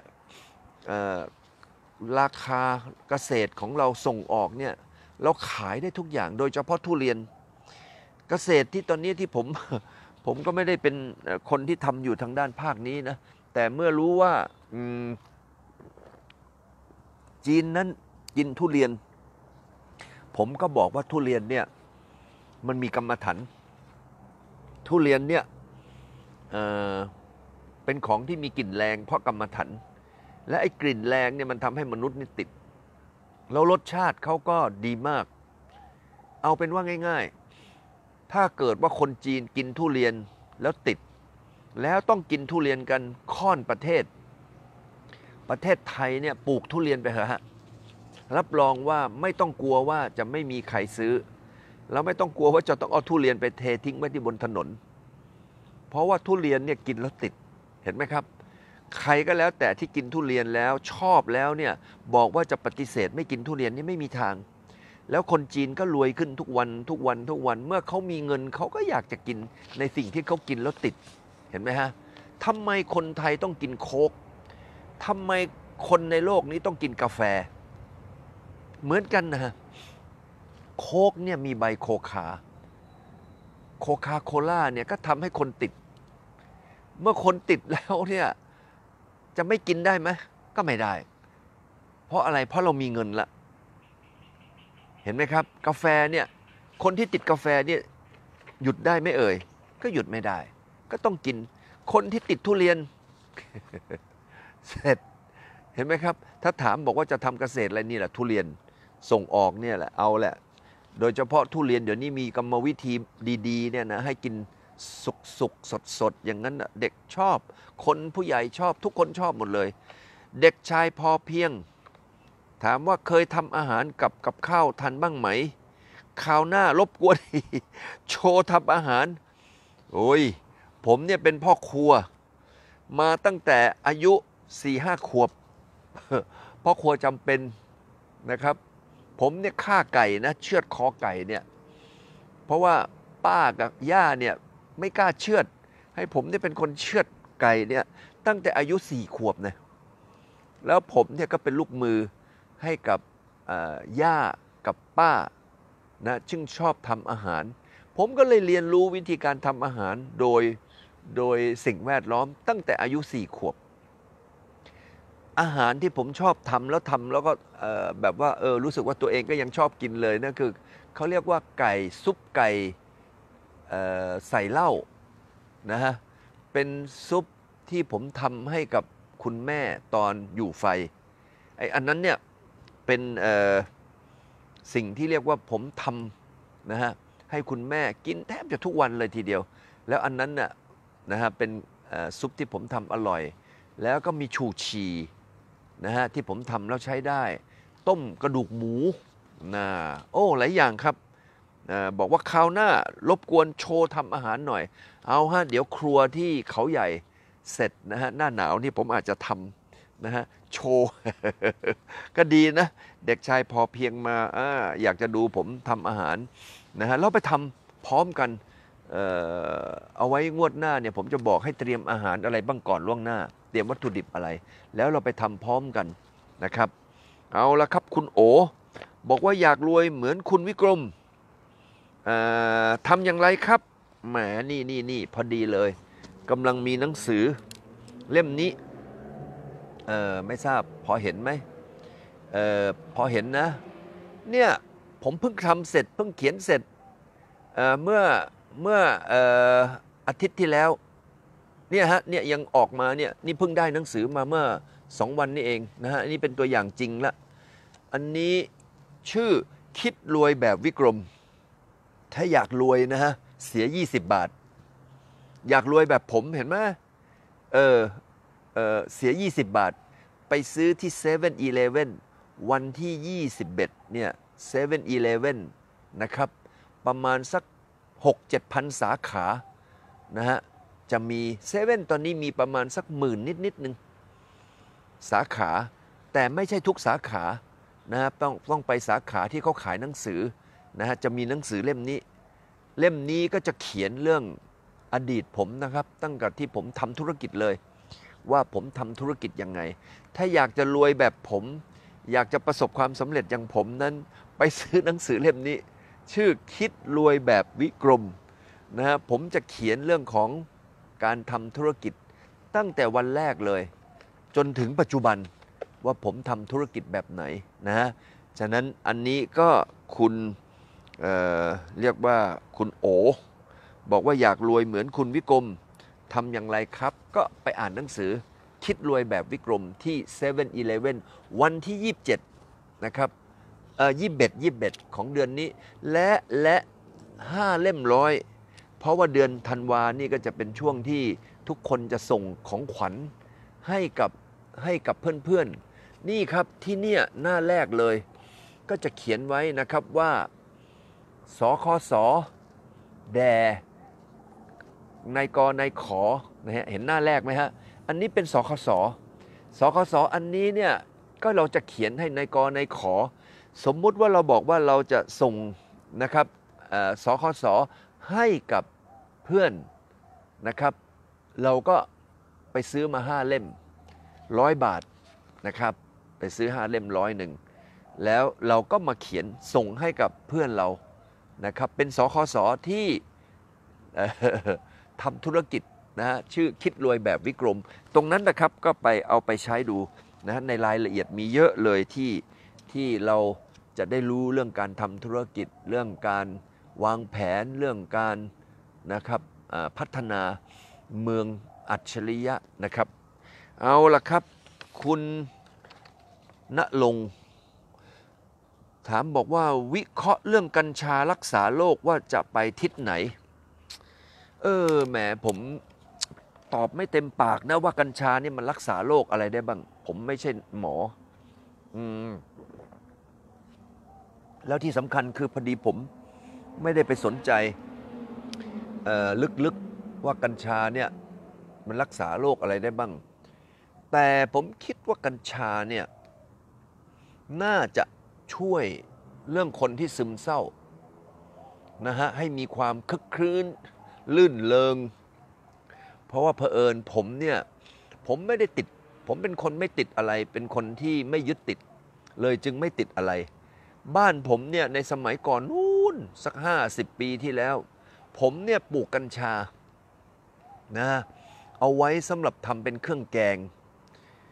ราคาเกษตรของเราส่งออกเนี่ยเราขายได้ทุกอย่างโดยเฉพาะทุเรียนเกษตรที่ตอนนี้ที่ผมผมก็ไม่ได้เป็นคนที่ทำอยู่ทางด้านภาคนี้นะแต่เมื่อรู้ว่าจีนนั้นกินทุเรียนผมก็บอกว่าทุเรียนเนี่ยมันมีกรรมฐานทุเรียนเนี่ยเอ่อเป็นของที่มีกลิ่นแรงเพราะกรรมฐานและไอ้กลิ่นแรงเนี่ยมันทำให้มนุษย์นี่ติดแล้วรสชาติเขาก็ดีมากเอาเป็นว่าง่ายๆถ้าเกิดว่าคนจีนกินทุเรียนแล้วติดแล้วต้องกินทุเรียนกันค่อนประเทศประเทศไทยเนี่ยปลูกทุเรียนไปเถอะฮะรับรองว่าไม่ต้องกลัวว่าจะไม่มีใครซื้อแล้วไม่ต้องกลัวว่าจะต้องเอาทุเรียนไปเททิ้งไว้ที่บนถนนเพราะว่าทุเรียนเนี่ยกินแล้วติดเห็นไหมครับใครก็แล้วแต่ที่กินทุเรียนแล้วชอบแล้วเนี่ยบอกว่าจะปฏิเสธไม่กินทุเรียนนี่ไม่มีทางแล้วคนจีนก็รวยขึ้นทุกวันทุกวันทุกวันเมื่อเขามีเงินเขาก็อยากจะกินในสิ่งที่เขากินแล้วติดเห็นไหมฮะทำไมคนไทยต้องกินโค้กทำไมคนในโลกนี้ต้องกินกาแฟเหมือนกันนะฮะโค้กเนี่ยมีใบโคคาโคคาโคล่าเนี่ยก็ทำให้คนติดเมื่อคนติดแล้วเนี่ยจะไม่กินได้ไหมก็ไม่ได้เพราะอะไรเพราะเรามีเงินละเห็นไหมครับกาแฟเนี่ยคนที่ติดกาแฟเนี่ยหยุดได้ไม่เอ่ยก็หยุดไม่ได้ก็ต้องกินคนที่ติดทุเรียน เสร็จเห็นไหมครับถ้าถามบอกว่าจะทำเกษตรอะไรนี่แหละทุเรียนส่งออกเนี่ยแหละเอาแหละโดยเฉพาะทุเรียนเดี๋ยวนี้มีกรรมวิธีดีๆเนี่ยนะให้กินสุกสุกสดสดอย่างนั้นเด็กชอบคนผู้ใหญ่ชอบทุกคนชอบหมดเลยเด็กชายพอเพียงถามว่าเคยทำอาหารกับกับข้าวทันบ้างไหมคราวหน้ารบกวน โชว์ทำอาหารโอ้ยผมเนี่ยเป็นพ่อครัวมาตั้งแต่อายุสี่ห้าขวบ พ่อครัวจำเป็นนะครับผมเนี่ยฆ่าไก่นะเชือดคอไก่เนี่ยเพราะว่าป้ากับย่าเนี่ยไม่กล้าเชือดให้ผมเนี่ยเป็นคนเชือดไก่เนี่ยตั้งแต่อายุสี่ขวบนะแล้วผมเนี่ยก็เป็นลูกมือให้กับย่ากับป้านะซึ่งชอบทำอาหารผมก็เลยเรียนรู้วิธีการทำอาหารโดยโดยสิ่งแวดล้อมตั้งแต่อายุสี่ขวบอาหารที่ผมชอบทำแล้วทำแล้วก็เอ่อแบบว่าเออรู้สึกว่าตัวเองก็ยังชอบกินเลยนั่นคือเขาเรียกว่าไก่ซุปไก่เอ่อใส่เหล้านะฮะเป็นซุปที่ผมทำให้กับคุณแม่ตอนอยู่ไฟไอ้อันนั้นเนี่ยเป็นเอ่อสิ่งที่เรียกว่าผมทำนะฮะให้คุณแม่กินแทบจะทุกวันเลยทีเดียวแล้วอันนั้นน่ะนะฮะเป็นเอ่อซุปที่ผมทำอร่อยแล้วก็มีชูชีนะฮะที่ผมทำแล้วใช้ได้ต้มกระดูกหมูนะโอ้หลายอย่างครับเออบอกว่าคราวหน้ารบกวนโชว์ทำอาหารหน่อยเอาฮะเดี๋ยวครัวที่เขาใหญ่เสร็จนะฮะหน้าหนาวนี่ผมอาจจะทำนะฮะโชว์ ก็ดีนะเด็กชายพอเพียงมาอาอยากจะดูผมทำอาหารนะฮะแล้วไปทำพร้อมกันเอ่อเอาไว้งวดหน้าเนี่ยผมจะบอกให้เตรียมอาหารอะไรบ้างก่อนล่วงหน้าเตรียมวัตถุดิบอะไรแล้วเราไปทำพร้อมกันนะครับเอาละครับคุณโอบอกว่าอยากรวยเหมือนคุณวิกรมเอ่อทำอย่างไรครับแหมนี่นี่นี่พอดีเลยกำลังมีหนังสือเล่มนี้เออไม่ทราบพอเห็นไหมเออพอเห็นนะเนี่ยผมเพิ่งทำเสร็จเพิ่งเขียนเสร็จเอ่อเมื่อเมื่อเอ่ออาทิตย์ที่แล้วเนี่ยฮะเนี่ยยังออกมาเนี่ยนี่เพิ่งได้หนังสือมาเมื่อสองวันนี้เองนะฮะอันนี้เป็นตัวอย่างจริงละอันนี้ชื่อคิดรวยแบบวิกรมถ้าอยากรวยนะฮะเสียยี่สิบบาทอยากรวยแบบผมเห็นไหมเออเออเสียยี่สิบบาทไปซื้อที่เซเว่นอีเลฟเว่นวันที่ยี่สิบเอ็ดเนี่ยเซเว่นอีเลฟเว่นนะครับประมาณสักหกเจ็ดพันสาขานะฮะจะมีเซเว่นตอนนี้มีประมาณสักหมื่นนิดนิดนึงสาขาแต่ไม่ใช่ทุกสาขานะฮะต้องต้องไปสาขาที่เขาขายหนังสือนะฮะจะมีหนังสือเล่มนี้เล่มนี้ก็จะเขียนเรื่องอดีตผมนะครับตั้งแต่ที่ผมทำธุรกิจเลยว่าผมทำธุรกิจยังไงถ้าอยากจะรวยแบบผมอยากจะประสบความสำเร็จอย่างผมนั้นไปซื้อหนังสือเล่มนี้ชื่อคิดรวยแบบวิกรมนะฮะผมจะเขียนเรื่องของการทำธุรกิจตั้งแต่วันแรกเลยจนถึงปัจจุบันว่าผมทำธุรกิจแบบไหนนะฮะฉะนั้นอันนี้ก็คุณเอ่อเรียกว่าคุณโอบอกว่าอยากรวยเหมือนคุณวิกรมทำอย่างไรครับก็ไปอ่านหนังสือคิดรวยแบบวิกรมที่เซเว่นอีเลฟเว่นวันที่ยี่สิบเจ็ดนะครับเอ่อยี่สิบเอ็ดยี่สิบเอ็ดของเดือนนี้และและห้าเล่มร้อยเพราะว่าเดือนธันวานี่ก็จะเป็นช่วงที่ทุกคนจะส่งของขวัญให้กับให้กับเพื่อนๆนี่ครับที่เนี่ยหน้าแรกเลยก็จะเขียนไว้นะครับว่าสคสแดนายกนายขอนะฮะเห็นหน้าแรกไหมฮะอันนี้เป็นสคสสคสอันนี้เนี่ยก็เราจะเขียนให้นายกนายขอสมมุติว่าเราบอกว่าเราจะส่งนะครับสคสให้กับเพื่อนนะครับเราก็ไปซื้อมาห้าเล่มร้อยบาทนะครับไปซื้อห้าเล่มร้อยหนึ่งแล้วเราก็มาเขียนส่งให้กับเพื่อนเรานะครับเป็นสคสที่ทำธุรกิจนะฮะชื่อคิดรวยแบบวิกรมตรงนั้นนะครับก็ไปเอาไปใช้ดูนะฮะในรายละเอียดมีเยอะเลยที่ที่เราจะได้รู้เรื่องการทำธุรกิจเรื่องการวางแผนเรื่องการนะครับพัฒนาเมืองอัจฉริยะนะครับเอาล่ะครับคุณณรงค์ถามบอกว่าวิเคราะห์เรื่องกัญชารักษาโรคว่าจะไปทิศไหนเออแหมผมตอบไม่เต็มปากนะว่ากัญชานี่มันรักษาโรคอะไรได้บ้างผมไม่ใช่หมออืมแล้วที่สำคัญคือพอดีผมไม่ได้ไปสนใจเอ่อลึกๆว่ากัญชาเนี่ยมันรักษาโรคอะไรได้บ้างแต่ผมคิดว่ากัญชาเนี่ยน่าจะช่วยเรื่องคนที่ซึมเศร้านะฮะให้มีความคึกครื้นลื่นเลงเพราะว่าเผอิญผมเนี่ยผมไม่ได้ติดผมเป็นคนไม่ติดอะไรเป็นคนที่ไม่ยึดติดเลยจึงไม่ติดอะไรบ้านผมเนี่ยในสมัยก่อนนู้นสักห้าสิบปีที่แล้วผมเนี่ยปลูกกัญชานะเอาไว้สำหรับทำเป็นเครื่องแกง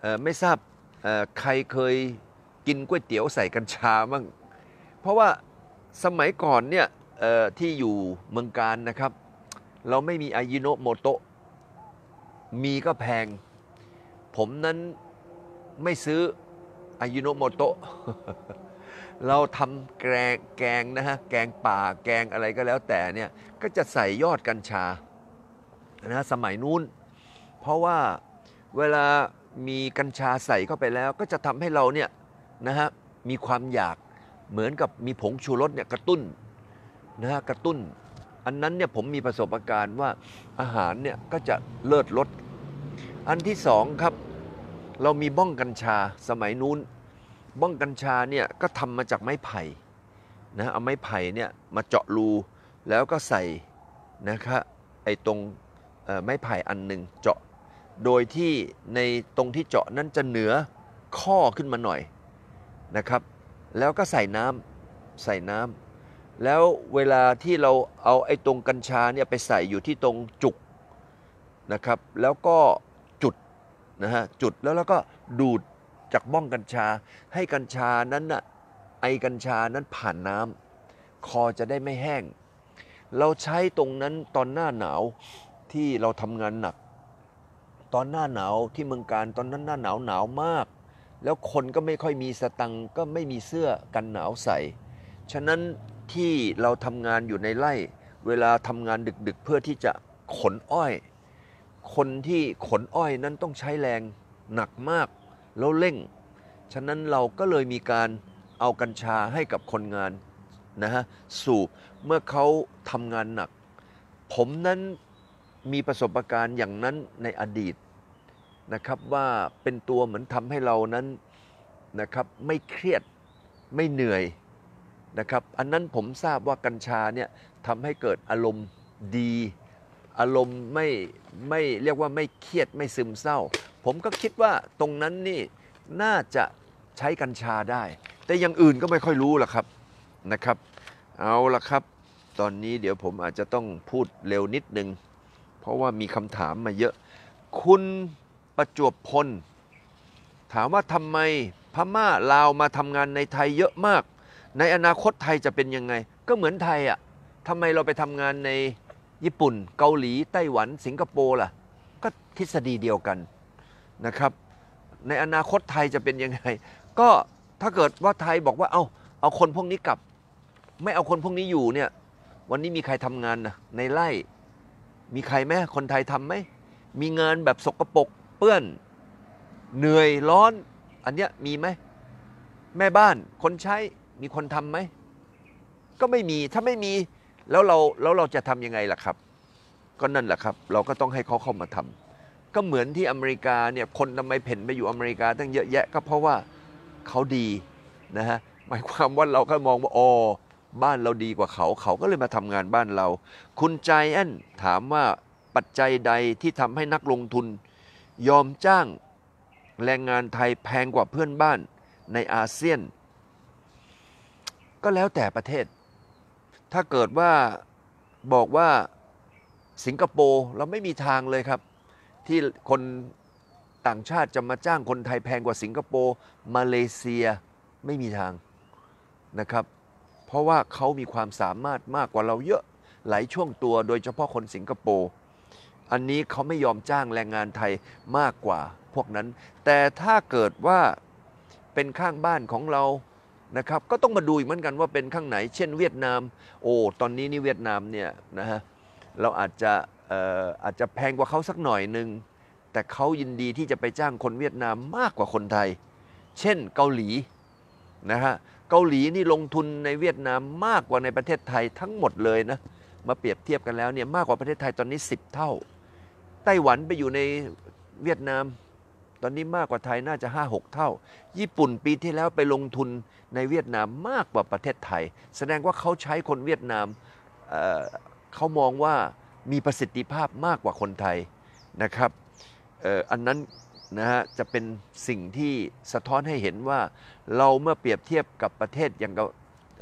เอ่อไม่ทราบเอ่อใครเคยกินก๋วยเตี๋ยวใส่กัญชาบ้างเพราะว่าสมัยก่อนเนี่ยเอ่อที่อยู่เมืองการนะครับเราไม่มีอายิโนโมโตะมีก็แพงผมนั้นไม่ซื้ออายิโนโมโตะ เราทำแกงแกงนะฮะแกงป่าแกงอะไรก็แล้วแต่เนี่ยก็จะใส่ยอดกัญชานะสมัยนู้นเพราะว่าเวลามีกัญชาใส่เข้าไปแล้วก็จะทำให้เราเนี่ยนะฮะมีความอยากเหมือนกับมีผงชูรสเนี่ยกระตุ้นนะฮะกระตุ้นอันนั้นเนี่ยผมมีประสบการณ์ว่าอาหารเนี่ยก็จะเลิศรสอันที่สองครับเรามีบ้องกัญชาสมัยนู้นบ้องกัญชาเนี่ยก็ทำมาจากไม้ไผ่นะเอาไม้ไผ่เนี่ยมาเจาะรูแล้วก็ใส่นะครับไอ้ตรงไม้ไผ่อันหนึ่งเจาะโดยที่ในตรงที่เจาะนั้นจะเหนือข้อขึ้นมาหน่อยนะครับแล้วก็ใส่น้ำใส่น้ำแล้วเวลาที่เราเอาไอ้ตรงกัญชาเนี่ยไปใส่อยู่ที่ตรงจุกนะครับแล้วก็จุดนะฮะจุดแล้วแล้วก็ดูดจากบ้องกัญชาให้กัญชานั้นน่ะไอกัญชานั้นผ่านน้ำคอจะได้ไม่แห้งเราใช้ตรงนั้นตอนหน้าหนาวที่เราทำงานหนักตอนหน้าหนาวที่เมืองการตอนนั้นหน้าหนาวหนาวมากแล้วคนก็ไม่ค่อยมีสตังค์ก็ไม่มีเสื้อกันหนาวใส่ฉะนั้นที่เราทำงานอยู่ในไร่เวลาทำงานดึกๆเพื่อที่จะขนอ้อยคนที่ขนอ้อยนั้นต้องใช้แรงหนักมากแล้วเร่งฉะนั้นเราก็เลยมีการเอากัญชาให้กับคนงานนะฮะสูบเมื่อเขาทำงานหนักผมนั้นมีประสบการณ์อย่างนั้นในอดีตนะครับว่าเป็นตัวเหมือนทำให้เรานั้นนะครับไม่เครียดไม่เหนื่อยนะครับอันนั้นผมทราบว่ากัญชาเนี่ยทำให้เกิดอารมณ์ดีอารมณ์ไม่ไม่เรียกว่าไม่เครียดไม่ซึมเศร้าผมก็คิดว่าตรงนั้นนี่น่าจะใช้กัญชาได้แต่อย่างอื่นก็ไม่ค่อยรู้ล่ะครับนะครับเอาละครับตอนนี้เดี๋ยวผมอาจจะต้องพูดเร็วนิดนึงเพราะว่ามีคำถามมาเยอะคุณประจวบพลถามว่าทำไมพม่าลาวมาทำงานในไทยเยอะมากในอนาคตไทยจะเป็นยังไงก็เหมือนไทยอ่ะทำไมเราไปทำงานในญี่ปุ่นเกาหลีไต้หวันสิงคโปร์ล่ะก็ทฤษฎีเดียวกันนะครับในอนาคตไทยจะเป็นยังไงก็ถ้าเกิดว่าไทยบอกว่าเอาเอาคนพวกนี้กลับไม่เอาคนพวกนี้อยู่เนี่ยวันนี้มีใครทำงานนะในไร่มีใครไหมคนไทยทำไหมมีงานแบบสกปรกเปื้อนเหนื่อยร้อนอันเนี้ยมีไหมแม่บ้านคนใช้มีคนทำไหมก็ไม่มีถ้าไม่มีแล้วเราแล้วเราจะทำยังไงล่ะครับก็นั่นแหละครับเราก็ต้องให้เขาเข้ามาทำก็เหมือนที่อเมริกาเนี่ยคนทำไมเพ่นไปอยู่อเมริกาตั้งเยอะแยะก็เพราะว่าเขาดีนะฮะหมายความว่าเราก็มองว่าอ๋อบ้านเราดีกว่าเขาเขาก็เลยมาทำงานบ้านเราคุณใจแอนถามว่าปัจจัยใดที่ทำให้นักลงทุนยอมจ้างแรงงานไทยแพงกว่าเพื่อนบ้านในอาเซียนก็แล้วแต่ประเทศถ้าเกิดว่าบอกว่าสิงคโปร์เราไม่มีทางเลยครับที่คนต่างชาติจะมาจ้างคนไทยแพงกว่าสิงคโปร์มาเลเซียไม่มีทางนะครับเพราะว่าเขามีความสามารถมากกว่าเราเยอะหลายช่วงตัวโดยเฉพาะคนสิงคโปร์อันนี้เขาไม่ยอมจ้างแรงงานไทยมากกว่าพวกนั้นแต่ถ้าเกิดว่าเป็นข้างบ้านของเรานะครับก็ต้องมาดูอีกเหมือนกันว่าเป็นข้างไหนเช่นเวียดนามโอ้ตอนนี้นี่เวียดนามเนี่ยนะฮะเราอาจจะเอ่ออาจจะแพงกว่าเขาสักหน่อยนึงแต่เขายินดีที่จะไปจ้างคนเวียดนามมากกว่าคนไทยเช่นเกาหลีนะฮะเกาหลีนี่ลงทุนในเวียดนามมากกว่าในประเทศไทยทั้งหมดเลยนะมาเปรียบเทียบกันแล้วเนี่ยมากกว่าประเทศไทยตอนนี้สิบเท่าไต้หวันไปอยู่ในเวียดนามตอนนี้มากกว่าไทยน่าจะ ห้าหก เท่าญี่ปุ่นปีที่แล้วไปลงทุนในเวียดนามมากกว่าประเทศไทยแสดงว่าเขาใช้คนเวียดนามเอ่อเขามองว่ามีประสิทธิภาพมากกว่าคนไทยนะครับเอ่ออันนั้นนะฮะจะเป็นสิ่งที่สะท้อนให้เห็นว่าเราเมื่อเปรียบเทียบกับประเทศอย่างกับ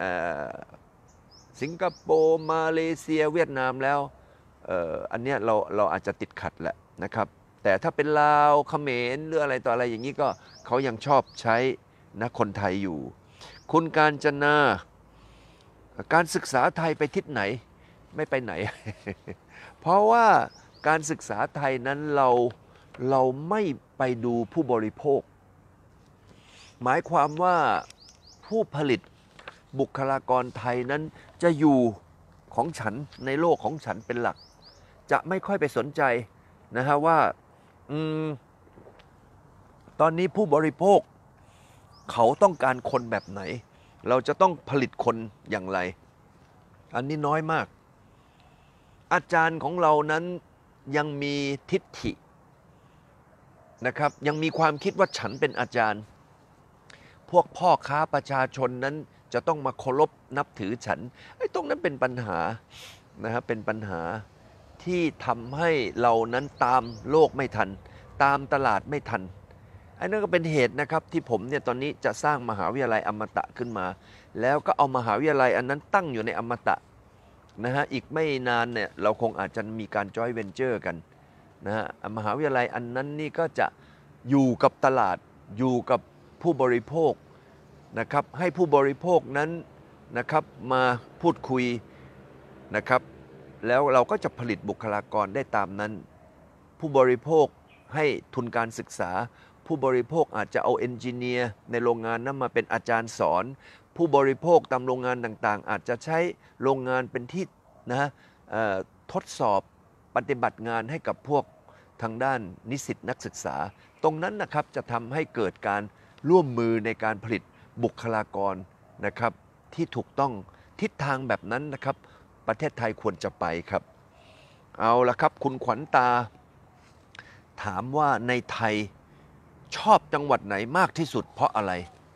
สิงคโปร์มาเลเซียเวียดนามแล้วเอ่ออันเนี้ยเราเราอาจจะติดขัดแหละนะครับแต่ถ้าเป็นลาวเขมรหรืออะไรต่ออะไรอย่างนี้ก็เขายังชอบใช้นะคนไทยอยู่ คุณการจนาการศึกษาไทยไปทิศไหนไม่ไปไหน เพราะว่าการศึกษาไทยนั้นเราเราไม่ไปดูผู้บริโภค หมายความว่าผู้ผลิตบุคลากรไทยนั้นจะอยู่ของฉันในโลกของฉันเป็นหลัก จะไม่ค่อยไปสนใจนะฮะว่าอมตอนนี้ผู้บริโภคเขาต้องการคนแบบไหน เราจะต้องผลิตคนอย่างไร อันนี้น้อยมาก อาจารย์ของเรานั้นยังมีทิฏฐินะครับยังมีความคิดว่าฉันเป็นอาจารย์ พวกพ่อค้าประชาชนนั้นจะต้องมาเคารพนับถือฉันไอ้ตรงนั้นเป็นปัญหานะครับเป็นปัญหาที่ทำให้เรานั้นตามโลกไม่ทันตามตลาดไม่ทันไอ้นั่นก็เป็นเหตุนะครับที่ผมเนี่ยตอนนี้จะสร้างมหาวิทยาลัยอมตะขึ้นมาแล้วก็เอามหาวิทยาลัยอันนั้นตั้งอยู่ในอมตะนะฮะอีกไม่นานเนี่ยเราคงอาจจะมีการจอยเวนเจอร์กันนะฮะมหาวิทยาลัยอันนั้นนี่ก็จะอยู่กับตลาดอยู่กับผู้บริโภคนะครับให้ผู้บริโภคนั้นนะครับมาพูดคุยนะครับแล้วเราก็จะผลิตบุคลากรได้ตามนั้นผู้บริโภคให้ทุนการศึกษาผู้บริโภคอาจจะเอาเอนจิเนียร์ในโรงงานนั้นมาเป็นอาจารย์สอนผู้บริโภคตามโรงงานต่างๆอาจจะใช้โรงงานเป็นที่นะทดสอบปฏิบัติงานให้กับพวกทางด้านนิสิตนักศึกษาตรงนั้นนะครับจะทำให้เกิดการร่วมมือในการผลิตบุคลากรนะครับที่ถูกต้องทิศทางแบบนั้นนะครับประเทศไทยควรจะไปครับเอาละครับคุณขวัญตาถามว่าในไทยชอบจังหวัดไหนมากที่สุดเพราะอะไร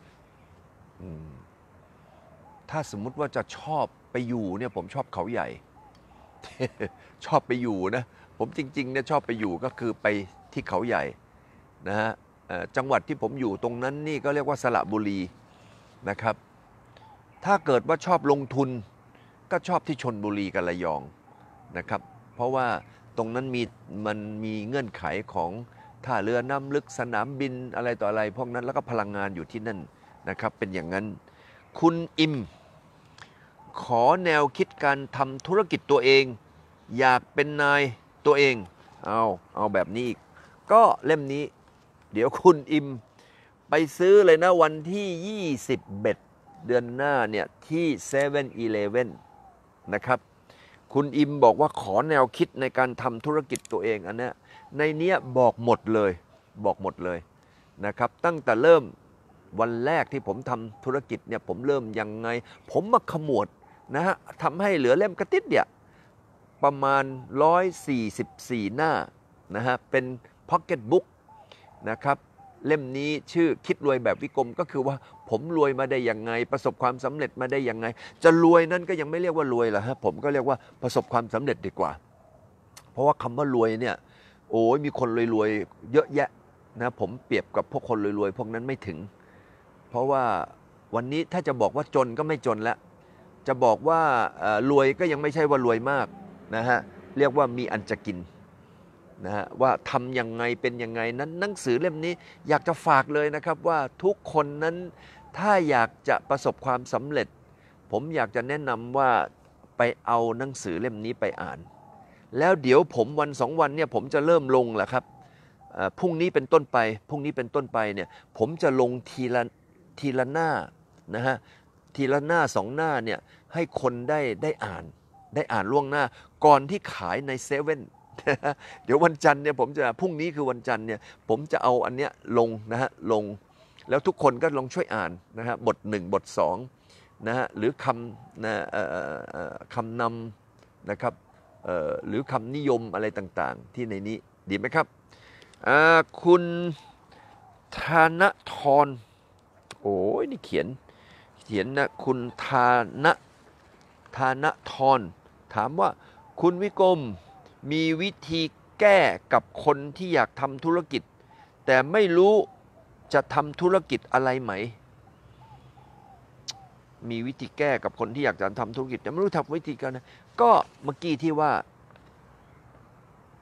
ถ้าสมมุติว่าจะชอบไปอยู่เนี่ยผมชอบเขาใหญ่ ชอบไปอยู่นะผมจริงๆเนี่ยชอบไปอยู่ก็คือไปที่เขาใหญ่นะฮะจังหวัดที่ผมอยู่ตรงนั้นนี่ก็เรียกว่าสระบุรีนะครับถ้าเกิดว่าชอบลงทุนก็ชอบที่ชลบุรีกับระยองนะครับเพราะว่าตรงนั้นมีมันมีเงื่อนไขของท่าเรือน้ำลึกสนามบินอะไรต่ออะไรพวกนั้นแล้วก็พลังงานอยู่ที่นั่นนะครับเป็นอย่างนั้นคุณอิมขอแนวคิดการทำธุรกิจตัวเองอยากเป็นนายตัวเองเอาเอาแบบนี้อีกก็เล่มนี้เดี๋ยวคุณอิมไปซื้อเลยนะวันที่ยี่สิบเอ็ดเดือนหน้าเนี่ยที่เซเว่นอีเลฟเว่นนะครับคุณอิมบอกว่าขอแนวคิดในการทำธุรกิจตัวเองอันนี้ในเนี้ยบอกหมดเลยบอกหมดเลยนะครับตั้งแต่เริ่มวันแรกที่ผมทำธุรกิจเนี่ยผมเริ่มยังไงผมมาขมวดนะฮะทำให้เหลือเล่มกระติดเนี่ยประมาณหนึ่งร้อยสี่สิบสี่หน้านะฮะเป็นพ็อกเก็ตบุ๊กนะครับเล่มนี้ชื่อคิดรวยแบบวิกรมก็คือว่าผมรวยมาได้ยังไงประสบความสำเร็จมาได้ยังไงจะรวยนั้นก็ยังไม่เรียกว่ารวยหรอกฮะผมก็เรียกว่าประสบความสำเร็จดีกว่าเพราะว่าคำว่ารวยเนี่ยโอ้ยมีคนรวยๆเยอะแยะนะผมเปรียบกับพวกคนรวยๆพวกนั้นไม่ถึงเพราะว่าวันนี้ถ้าจะบอกว่าจนก็ไม่จนแล้วจะบอกว่ารวยก็ยังไม่ใช่ว่ารวยมากนะฮะเรียกว่ามีอันจะกินนะฮะว่าทำยังไงเป็นยังไงนั้นหนังสือเล่มนี้อยากจะฝากเลยนะครับว่าทุกคนนั้นถ้าอยากจะประสบความสำเร็จผมอยากจะแนะนำว่าไปเอาหนังสือเล่มนี้ไปอ่านแล้วเดี๋ยวผมวันสองวันเนี่ยผมจะเริ่มลงแหละครับพรุ่งนี้เป็นต้นไปพรุ่งนี้เป็นต้นไปเนี่ยผมจะลงทีละทีละหน้านะฮะทีละหน้าสองหน้าเนี่ยให้คนได้ได้อ่านได้อ่านล่วงหน้าก่อนที่ขายในเซเว่นเดี๋ยววันจันทร์เนี่ยผมจะพรุ่งนี้คือวันจันทร์เนี่ยผมจะเอาอันเนี้ยลงนะฮะลงแล้วทุกคนก็ลองช่วยอ่านนะฮะบทหนึ่งบทสองนะฮะหรือคำนะคำนำนะครับหรือคำนิยมอะไรต่างๆที่ในนี้ดีไหมครับคุณธนทรโอ้ยนี่เขียนเขียนนะคุณธนธนทรถามว่าคุณวิกรมมีวิธีแก้กับคนที่อยากทำธุรกิจแต่ไม่รู้จะทำธุรกิจอะไรไหมมีวิธีแก้กับคนที่อยากจะทำธุรกิจแต่ไม่รู้ทำวิธีการนะก็เมื่อกี้ที่ว่า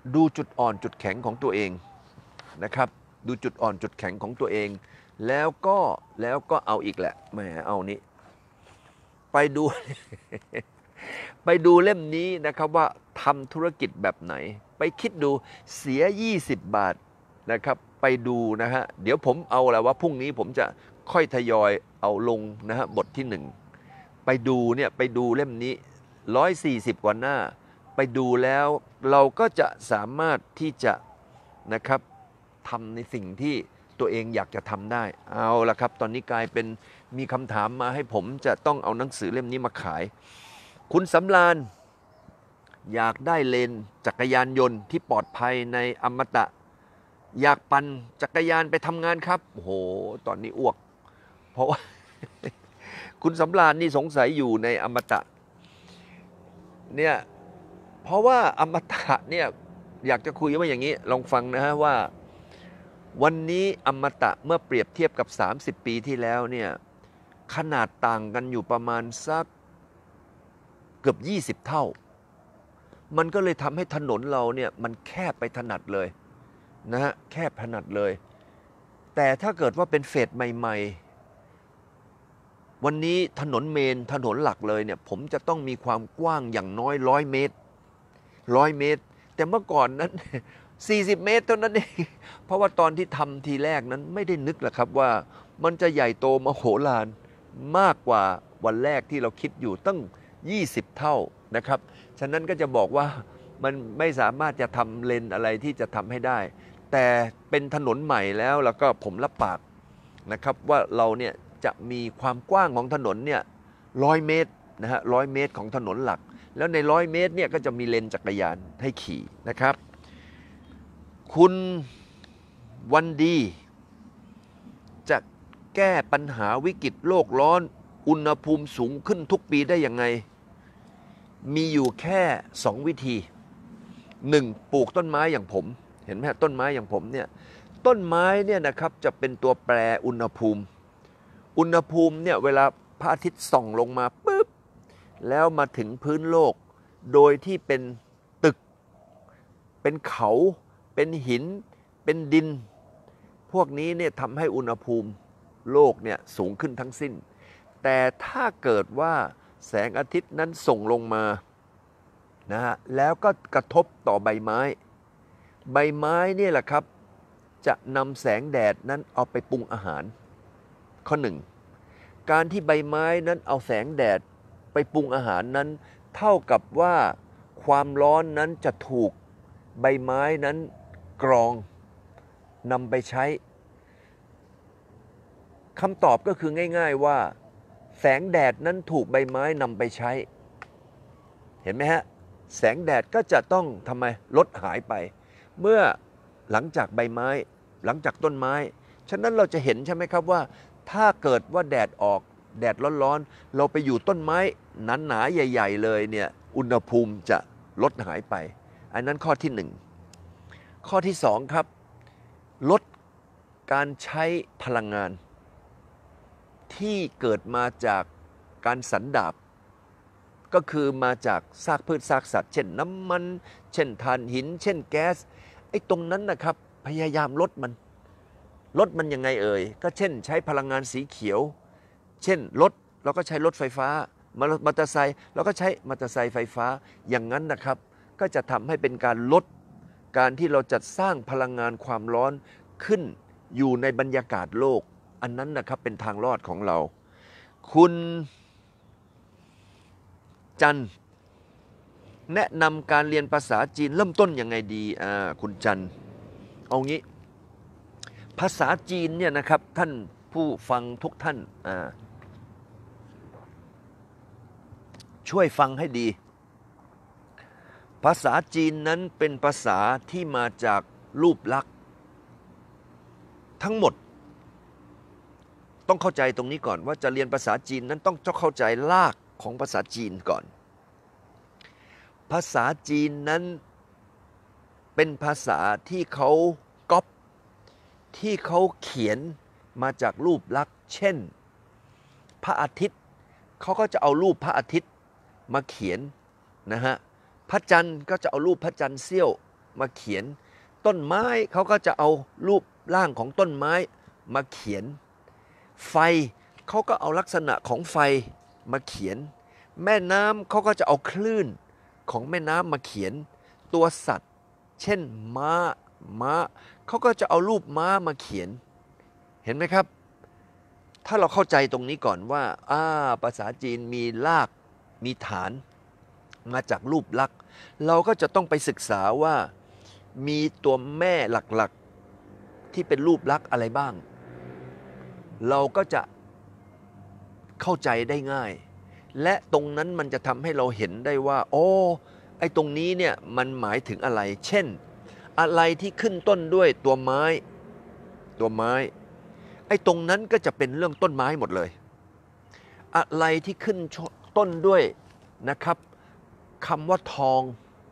ดูจุดอ่อนจุดแข็งของตัวเองนะครับดูจุดอ่อนจุดแข็งของตัวเองแล้วก็แล้วก็เอาอีกแหละแหมเอานี้ไปดู ไปดูเล่มนี้นะครับว่าทำธุรกิจแบบไหนไปคิดดูเสียยี่สิบบาทนะครับไปดูนะฮะเดี๋ยวผมเอาแหละว่าพรุ่งนี้ผมจะค่อยทยอยเอาลงนะฮะบทที่หนึ่งไปดูเนี่ยไปดูเล่มนี้หนึ่งร้อยสี่สิบกว่าหน้าไปดูแล้วเราก็จะสามารถที่จะนะครับทำในสิ่งที่ตัวเองอยากจะทำได้เอาละครับตอนนี้กลายเป็นมีคำถามมาให้ผมจะต้องเอาหนังสือเล่มนี้มาขายคุณสำราญอยากได้เลนจักรยานยนต์ที่ปลอดภัยในอมตะอยากปั่นจักรยานไปทำงานครับโอ้โหตอนนี้อ้วกเพราะว่า คุณสำราญนี่สงสัยอยู่ในอมตะเนี่ยเพราะว่าอมตะเนี่ยอยากจะคุยว่าอย่างนี้ลองฟังนะฮะว่าวันนี้อมตะเมื่อเปรียบเทียบกับสามสิบปีที่แล้วเนี่ยขนาดต่างกันอยู่ประมาณสักเกือบยี่สิบเท่ามันก็เลยทำให้ถนนเราเนี่ยมันแคบไปถนัดเลยนะฮะแคบถนัดเลยแต่ถ้าเกิดว่าเป็นเฟสใหม่ๆวันนี้ถนนเมนถนนหลักเลยเนี่ยผมจะต้องมีความกว้างอย่างน้อยร้อยเมตรร้อยเมตรแต่เมื่อก่อนนั้น สี่สิบเมตรเท่านั้นเองเพราะว่าตอนที่ทำทีแรกนั้นไม่ได้นึกหรอกครับว่ามันจะใหญ่โตมโหฬารมากกว่าวันแรกที่เราคิดอยู่ตั้งยี่สิบเท่านะครับฉะนั้นก็จะบอกว่ามันไม่สามารถจะทำเลนอะไรที่จะทำให้ได้แต่เป็นถนนใหม่แล้วแล้วก็ผมรับปากนะครับว่าเราเนี่ยจะมีความกว้างของถนนเนี่ยร้อยเมตรนะฮะร้อยเมตรของถนนหลักแล้วในร้อยเมตรเนี่ยก็จะมีเลนจักรยานให้ขี่นะครับคุณวันดีจะแก้ปัญหาวิกฤตโลกร้อนอุณหภูมิสูงขึ้นทุกปีได้ยังไงมีอยู่แค่สองวิธีหนึ่งปลูกต้นไม้อย่างผมเห็นไหมต้นไม้อย่างผมเนี่ยต้นไม้เนี่ยนะครับจะเป็นตัวแปรอุณหภูมิอุณหภูมิเนี่ยเวลาพระอาทิตย์ส่องลงมาปุ๊บแล้วมาถึงพื้นโลกโดยที่เป็นตึกเป็นเขาเป็นหินเป็นดินพวกนี้เนี่ยทำให้อุณหภูมิโลกเนี่ยสูงขึ้นทั้งสิ้นแต่ถ้าเกิดว่าแสงอาทิตย์นั้นส่งลงมานะฮะแล้วก็กระทบต่อใบไม้ใบไม้เนี่ยแหละครับจะนำแสงแดดนั้นเอาไปปรุงอาหารข้อหนึ่งการที่ใบไม้นั้นเอาแสงแดดไปปรุงอาหารนั้นเท่ากับว่าความร้อนนั้นจะถูกใบไม้นั้นกรองนำไปใช้คำตอบก็คือง่ายๆว่าแสงแดดนั้นถูกใบไม้นำไปใช้เห็นไหมฮะแสงแดดก็จะต้องทำไมลดหายไปเมื่อหลังจากใบไม้หลังจากต้นไม้ฉะนั้นเราจะเห็นใช่ไหมครับว่าถ้าเกิดว่าแดดออกแดดร้อนๆเราไปอยู่ต้นไม้หนาๆใหญ่ๆเลยเนี่ยอุณหภูมิจะลดหายไปอันนั้นข้อที่หนึ่งข้อที่สองครับลดการใช้พลังงานที่เกิดมาจากการสันดาบก็คือมาจากซากพืชซากสัตว์เช่นน้ำมันเช่นถ่านหินเช่นแก๊สไอ้ตรงนั้นนะครับพยายามลดมันลดมันยังไงเอ่ยก็เช่นใช้พลังงานสีเขียวเช่นรถเราก็ใช้รถไฟฟ้ามอเตอร์ไซค์เราก็ใช้มอเตอร์ไซค์ไฟฟ้าอย่างนั้นนะครับก็จะทำให้เป็นการลดการที่เราจัดสร้างพลังงานความร้อนขึ้นอยู่ในบรรยากาศโลกอันนั้นนะครับเป็นทางรอดของเราคุณจันแนะนำการเรียนภาษาจีนเริ่มต้นยังไงดีอ่าคุณจันเอางี้ภาษาจีนเนี่ยนะครับท่านผู้ฟังทุกท่านอ่าช่วยฟังให้ดีภาษาจีนนั้นเป็นภาษาที่มาจากรูปลักษณ์ทั้งหมดต้องเข้าใจตรงนี้ก่อนว่าจะเรียนภาษาจีนนั้นต้องต้องเข้าใจรากของภาษาจีนก่อนภาษาจีนนั้นเป็นภาษาที่เขาก๊อปที่เขาเขียนมาจากรูปลักษณ์เช่นพระอาทิตย์เขาก็จะเอารูปพระอาทิตย์มาเขียนนะฮะพระจันทร์ก็จะเอารูปพระจันทร์เสี้ยวมาเขียน ต้นไม้เขาก็จะเอารูปร่างของต้นไม้มาเขียน ไฟเขาก็เอาลักษณะของไฟมาเขียน แม่น้ำเขาก็จะเอาคลื่นของแม่น้ำมาเขียน ตัวสัตว์ เช่นม้าม้าเขาก็จะเอารูปม้ามาเขียน เห็นไหมครับ ถ้าเราเข้าใจตรงนี้ก่อนว่าอ่าภาษาจีนมีรากมีฐานมาจากรูปลักษณ์เราก็จะต้องไปศึกษาว่ามีตัวแม่หลักๆที่เป็นรูปลักษณ์อะไรบ้าง เราก็จะเข้าใจได้ง่าย และตรงนั้นมันจะทำให้เราเห็นได้ว่าโอ้ไอ้ตรงนี้เนี่ยมันหมายถึงอะไร เช่นอะไรที่ขึ้นต้นด้วยตัวไม้ตัวไม้ไอ้ตรงนั้นก็จะเป็นเรื่องต้นไม้หมดเลยอะไรที่ขึ้นต้นด้วยนะครับคำว่าทอง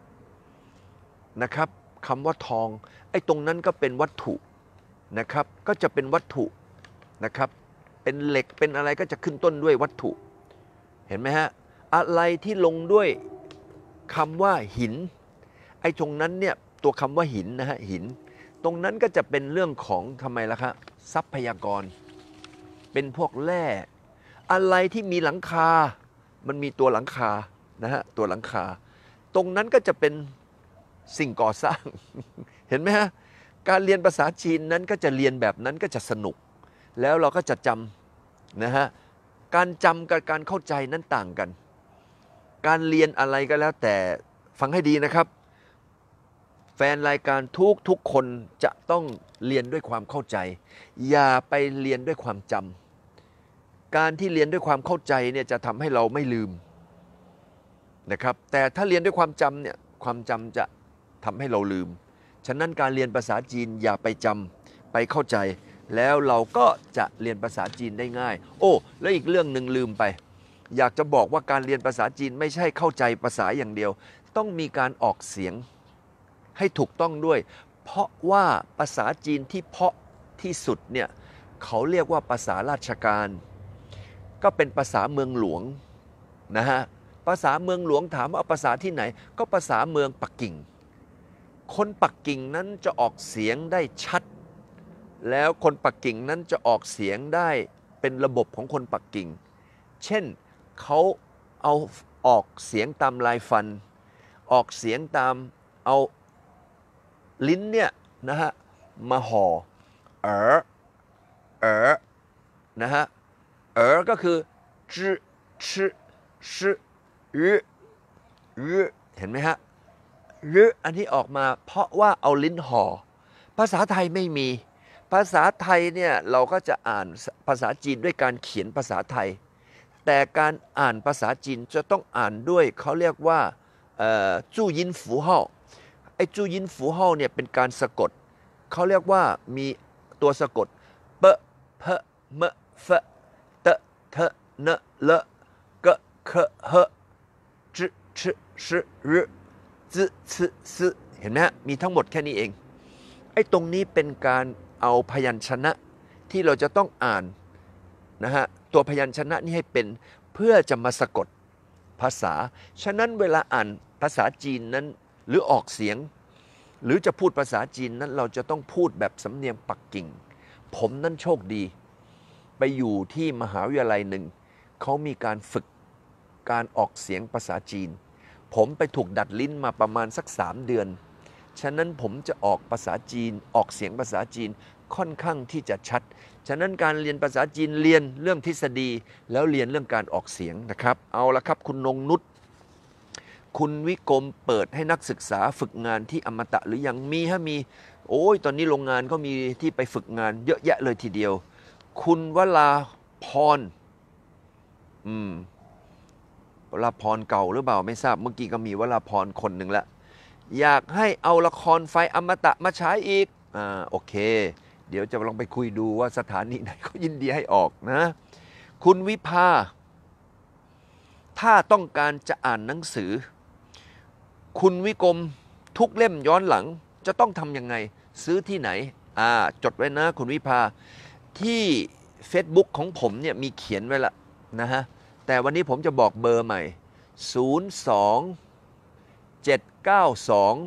นะครับคำว่าทองไอ้ตรงนั้นก็เป็นวัตถุนะครับก็จะเป็นวัตถุนะครับเป็นเหล็กเป็นอะไรก็จะขึ้นต้นด้วยวัตถุเห็นไหมฮะอะไรที่ลงด้วยคำว่าหินไอ้ตรงนั้นเนี่ยตัวคำว่าหินนะฮะหินตรงนั้นก็จะเป็นเรื่องของทำไมล่ะครับทรัพยากรเป็นพวกแร่อะไรที่มีหลังคามันมีตัวหลังคานะฮะตัวหลังคาตรงนั้นก็จะเป็นสิ่งก่อสร้าง เห็นไหมฮะการเรียนภาษาจีนนั้นก็จะเรียนแบบนั้นก็จะสนุกแล้วเราก็จะจำนะฮะการจำกับการเข้าใจนั้นต่างกันการเรียนอะไรก็แล้วแต่ฟังให้ดีนะครับแฟนรายการทุกทุกคนจะต้องเรียนด้วยความเข้าใจอย่าไปเรียนด้วยความจำการที่เรียนด้วยความเข้าใจเนี่ยจะทำให้เราไม่ลืมนะครับแต่ถ้าเรียนด้วยความจำเนี่ยความจำจะทำให้เราลืมฉะนั้นการเรียนภาษาจีนอย่าไปจำไปเข้าใจแล้วเราก็จะเรียนภาษาจีนได้ง่ายโอ้แล้วอีกเรื่องหนึ่งลืมไปอยากจะบอกว่าการเรียนภาษาจีนไม่ใช่เข้าใจภาษาอย่างเดียวต้องมีการออกเสียงให้ถูกต้องด้วยเพราะว่าภาษาจีนที่เพราะที่สุดเนี่ยเขาเรียกว่าภาษาราชการก็เป็นภาษาเมืองหลวงนะฮะภาษาเมืองหลวงถามว่าภาษาที่ไหนก็ภาษาเมืองปักกิ่งคนปักกิ่งนั้นจะออกเสียงได้ชัดแล้วคนปักกิ่งนั้นจะออกเสียงได้เป็นระบบของคนปักกิ่งเช่นเขาเอาออกเสียงตามลายฟันออกเสียงตามเอาลิ้นเนี่ยนะฮะมาห่อเอ๋อเอ๋อนะฮะเอ๋อก็คือจื้อชื่อชื่ออืออือเห็นไหมฮะอืออันนี้ออกมาเพราะว่าเอาลิ้นห่อภาษาไทยไม่มีภาษาไทยเนี่ยเราก็จะอ่านภาษาจีนด้วยการเขียนภาษาไทยแต่การอ่านภาษาจีนจะต้องอ่านด้วยเขาเรียกว่าจู้ยินฝูเฮาไอ้จู้ยินฝูเฮาเนี่ยเป็นการสะกดเขาเรียกว่ามีตัวสะกดเปะเพะเมะเฟะเตะเทะเนเลกะเคเฮจืชชรจืซซเห็นไหมฮะมีทั้งหมดแค่นี้เองไอ้ตรงนี้เป็นการเอาพยัญชนะที่เราจะต้องอ่านนะฮะตัวพยัญชนะนี้ให้เป็นเพื่อจะมาสะกดภาษาฉะนั้นเวลาอ่านภาษาจีนนั้นหรือออกเสียงหรือจะพูดภาษาจีนนั้นเราจะต้องพูดแบบสำเนียงปักกิ่งผมนั้นโชคดีไปอยู่ที่มหาวิทยาลัยหนึ่งเขามีการฝึกการออกเสียงภาษาจีนผมไปถูกดัดลิ้นมาประมาณสักสามเดือนฉะนั้นผมจะออกภาษาจีนออกเสียงภาษาจีนค่อนข้างที่จะชัดฉะนั้นการเรียนภาษาจีนเรียนเรื่องทฤษฎีแล้วเรียนเรื่องการออกเสียงนะครับเอาละครับคุณนงนุชคุณวิกรมเปิดให้นักศึกษาฝึกงานที่อมตะหรือยังมีฮะมีโอ้ยตอนนี้โรงงานก็มีที่ไปฝึกงานเยอะแยะเลยทีเดียวคุณวราพรอืมวราพรเก่าหรือเปล่าไม่ทราบเมื่อกี้ก็มีวราพรคนหนึ่งละอยากให้เอาละครไฟอมตะมาฉายอีกอ่าโอเคเดี๋ยวจะลองไปคุยดูว่าสถานีไหนเขายินดีให้ออกนะคุณวิภาถ้าต้องการจะอ่านหนังสือคุณวิกรมทุกเล่มย้อนหลังจะต้องทำยังไงซื้อที่ไหนอ่าจดไว้นะคุณวิภาที่ Facebook ของผมเนี่ยมีเขียนไว้ละนะฮะแต่วันนี้ผมจะบอกเบอร์ใหม่ศูนย์ สอง เจ็ด เก้า สอง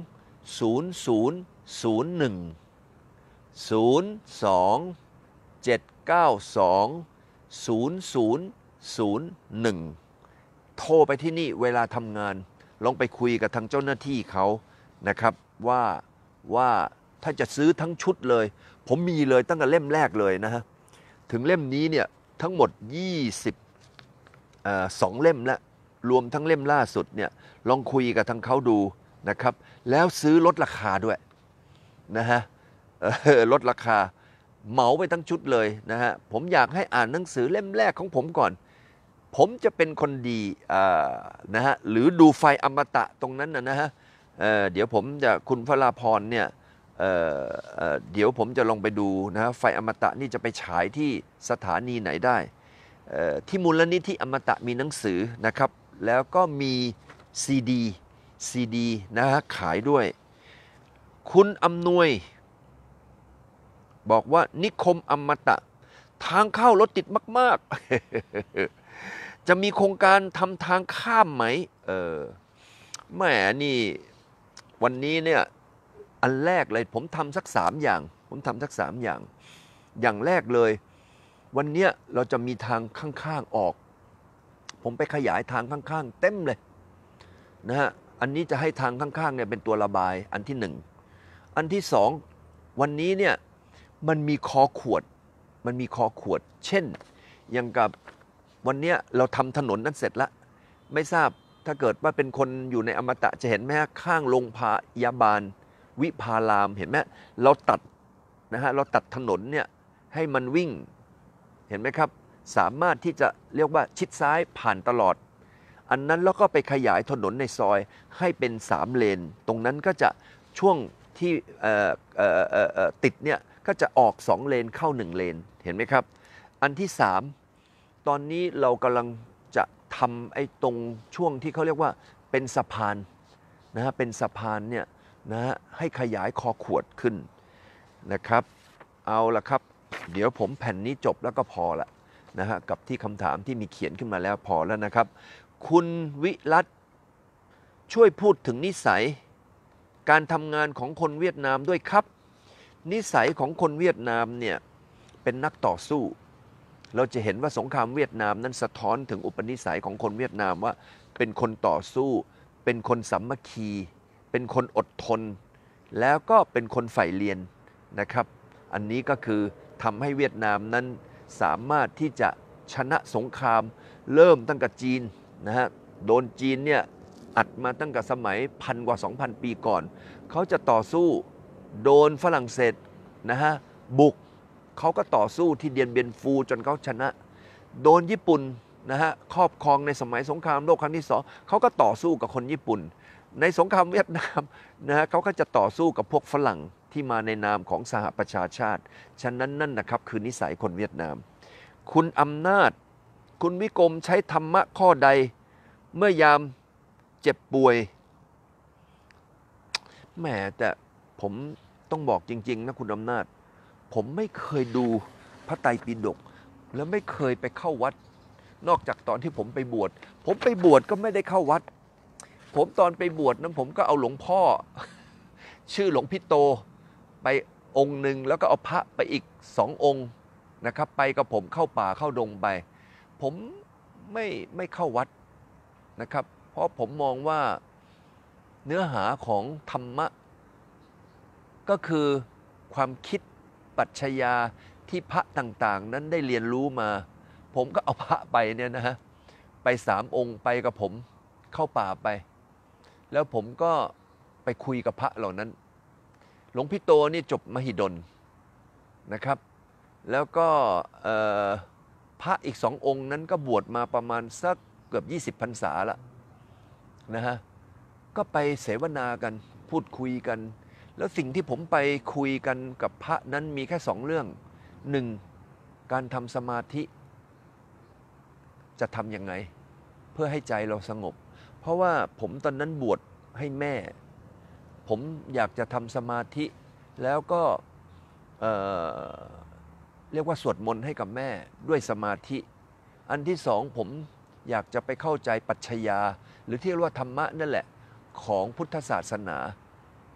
ศูนย์ ศูนย์ ศูนย์ หนึ่ง ศูนย์ สอง เจ็ด เก้า สอง ศูนย์ ศูนย์ ศูนย์ หนึ่ง โทรไปที่นี่เวลาทำงานลองไปคุยกับทางเจ้าหน้าที่เขานะครับว่าว่าถ้าจะซื้อทั้งชุดเลยผมมีเลยตั้งแต่เล่มแรกเลยนะฮะถึงเล่มนี้เนี่ยทั้งหมดยี่สิบเอ่อสองเล่มแล้วรวมทั้งเล่มล่าสุดเนี่ยลองคุยกับทางเขาดูนะครับแล้วซื้อลดราคาด้วยนะฮะเออลดราคาเหมาไปทั้งชุดเลยนะฮะผมอยากให้อ่านหนังสือเล่มแรกของผมก่อนผมจะเป็นคนดีนะฮะหรือดูไฟอมตะตรงนั้นนะนะฮะ เอ่อเดี๋ยวผมจะคุณพราพรเนี่ยเอ่อเอ่อเดี๋ยวผมจะลองไปดูนะฮะไฟอมตะนี่จะไปฉายที่สถานีไหนได้เอ่อที่มูลนิธิอมตะมีหนังสือนะครับแล้วก็มีซีดีซีดีนะฮะขายด้วยคุณอำนวยบอกว่านิคมอมตะทางเข้ารถติดมากๆ จะมีโครงการทำทางข้ามไหมเออแหมนี่วันนี้เนี่ยอันแรกเลยผมทำสักสามอย่างผมทำสักสามอย่างอย่างแรกเลยวันนี้เราจะมีทางข้างๆออกผมไปขยายทางข้างๆเต็มเลยนะฮะอันนี้จะให้ทางข้างๆเนี่ยเป็นตัวระบายอันที่หนึ่งอันที่สองวันนี้เนี่ยมันมีคอขวดมันมีคอขวดเช่นอย่างกับวันนี้เราทำถนนนั้นเสร็จแล้วไม่ทราบถ้าเกิดว่าเป็นคนอยู่ในอมตะจะเห็นไหมฮะข้างโรงพยาบาลวิภารามเห็นไหมเราตัดนะฮะเราตัดถนนเนี่ยให้มันวิ่งเห็นไหมครับสามารถที่จะเรียกว่าชิดซ้ายผ่านตลอดอันนั้นแล้วก็ไปขยายถนนในซอยให้เป็นสามเลนตรงนั้นก็จะช่วงที่ติดเนี่ยก็จะออกสองเลนเข้าหนึ่งเลนเห็นไหมครับอันที่สามตอนนี้เรากำลังจะทำไอ้ตรงช่วงที่เขาเรียกว่าเป็นสะพานนะฮะเป็นสะพานเนี่ยนะฮะให้ขยายคอขวดขึ้นนะครับเอาละครับเดี๋ยวผมแผ่นนี้จบแล้วก็พอละนะฮะกับที่คำถามที่มีเขียนขึ้นมาแล้วพอแล้วนะครับคุณวิรัตช่วยพูดถึงนิสัยการทำงานของคนเวียดนามด้วยครับนิสัยของคนเวียดนามเนี่ยเป็นนักต่อสู้เราจะเห็นว่าสงครามเวียดนามนั้นสะท้อนถึงอุปนิสัยของคนเวียดนามว่าเป็นคนต่อสู้เป็นคนสามัคคีเป็นคนอดทนแล้วก็เป็นคนใฝ่เรียนนะครับอันนี้ก็คือทำให้เวียดนามนั้นสามารถที่จะชนะสงครามเริ่มตั้งแต่จีนนะฮะโดนจีนเนี่ยอัดมาตั้งแต่สมัยพันกว่า สองพัน ปีก่อนเขาจะต่อสู้โดนฝรั่งเศสนะฮะบุกเขาก็ต่อสู้ที่เดียนเบียนฟูจนเขาชนะโดนญี่ปุ่นนะฮะครอบครองในสมัยสงครามโลกครั้งที่สองเขาก็ต่อสู้กับคนญี่ปุ่นในสงครามเวียดนามนะฮะเขาก็จะต่อสู้กับพวกฝรั่งที่มาในนามของสหประชาชาติฉะนั้นนั่นนะครับคือนิสัยคนเวียดนามคุณอำนาจคุณวิกรมใช้ธรรมะข้อใดเมื่อยามเจ็บป่วยแหมแต่ผมต้องบอกจริงๆนะคุณอำนาจผมไม่เคยดูพระไตรปิฎกแล้วไม่เคยไปเข้าวัดนอกจากตอนที่ผมไปบวชผมไปบวชก็ไม่ได้เข้าวัดผมตอนไปบวชนั้นผมก็เอาหลวงพ่อชื่อหลวงพี่โตไปองค์หนึ่งแล้วก็เอาพระไปอีกสององค์นะครับไปกับผมเข้าป่าเข้าดงไปผมไม่ไม่เข้าวัดนะครับเพราะผมมองว่าเนื้อหาของธรรมะก็คือความคิดปรัชญาที่พระต่างๆนั้นได้เรียนรู้มาผมก็เอาพระไปเนี่ยนะฮะไปสามองค์ไปกับผมเข้าป่าไปแล้วผมก็ไปคุยกับพระเหล่านั้นหลวงพี่โตนี่จบมหิดลนะครับแล้วก็พระอีกสององค์นั้นก็บวชมาประมาณสักเกือบยี่สิบพรรษาละนะฮะก็ไปเสวนากันพูดคุยกันแล้วสิ่งที่ผมไปคุยกันกับพระนั้นมีแค่สองเรื่องหนึ่งการทำสมาธิจะทำยังไงเพื่อให้ใจเราสงบเพราะว่าผมตอนนั้นบวชให้แม่ผมอยากจะทำสมาธิแล้วก็เอ่อเรียกว่าสวดมนต์ให้กับแม่ด้วยสมาธิอันที่สองผมอยากจะไปเข้าใจปรัชญาหรือที่เรียกว่าธรรมะนั่นแหละของพุทธศาสนา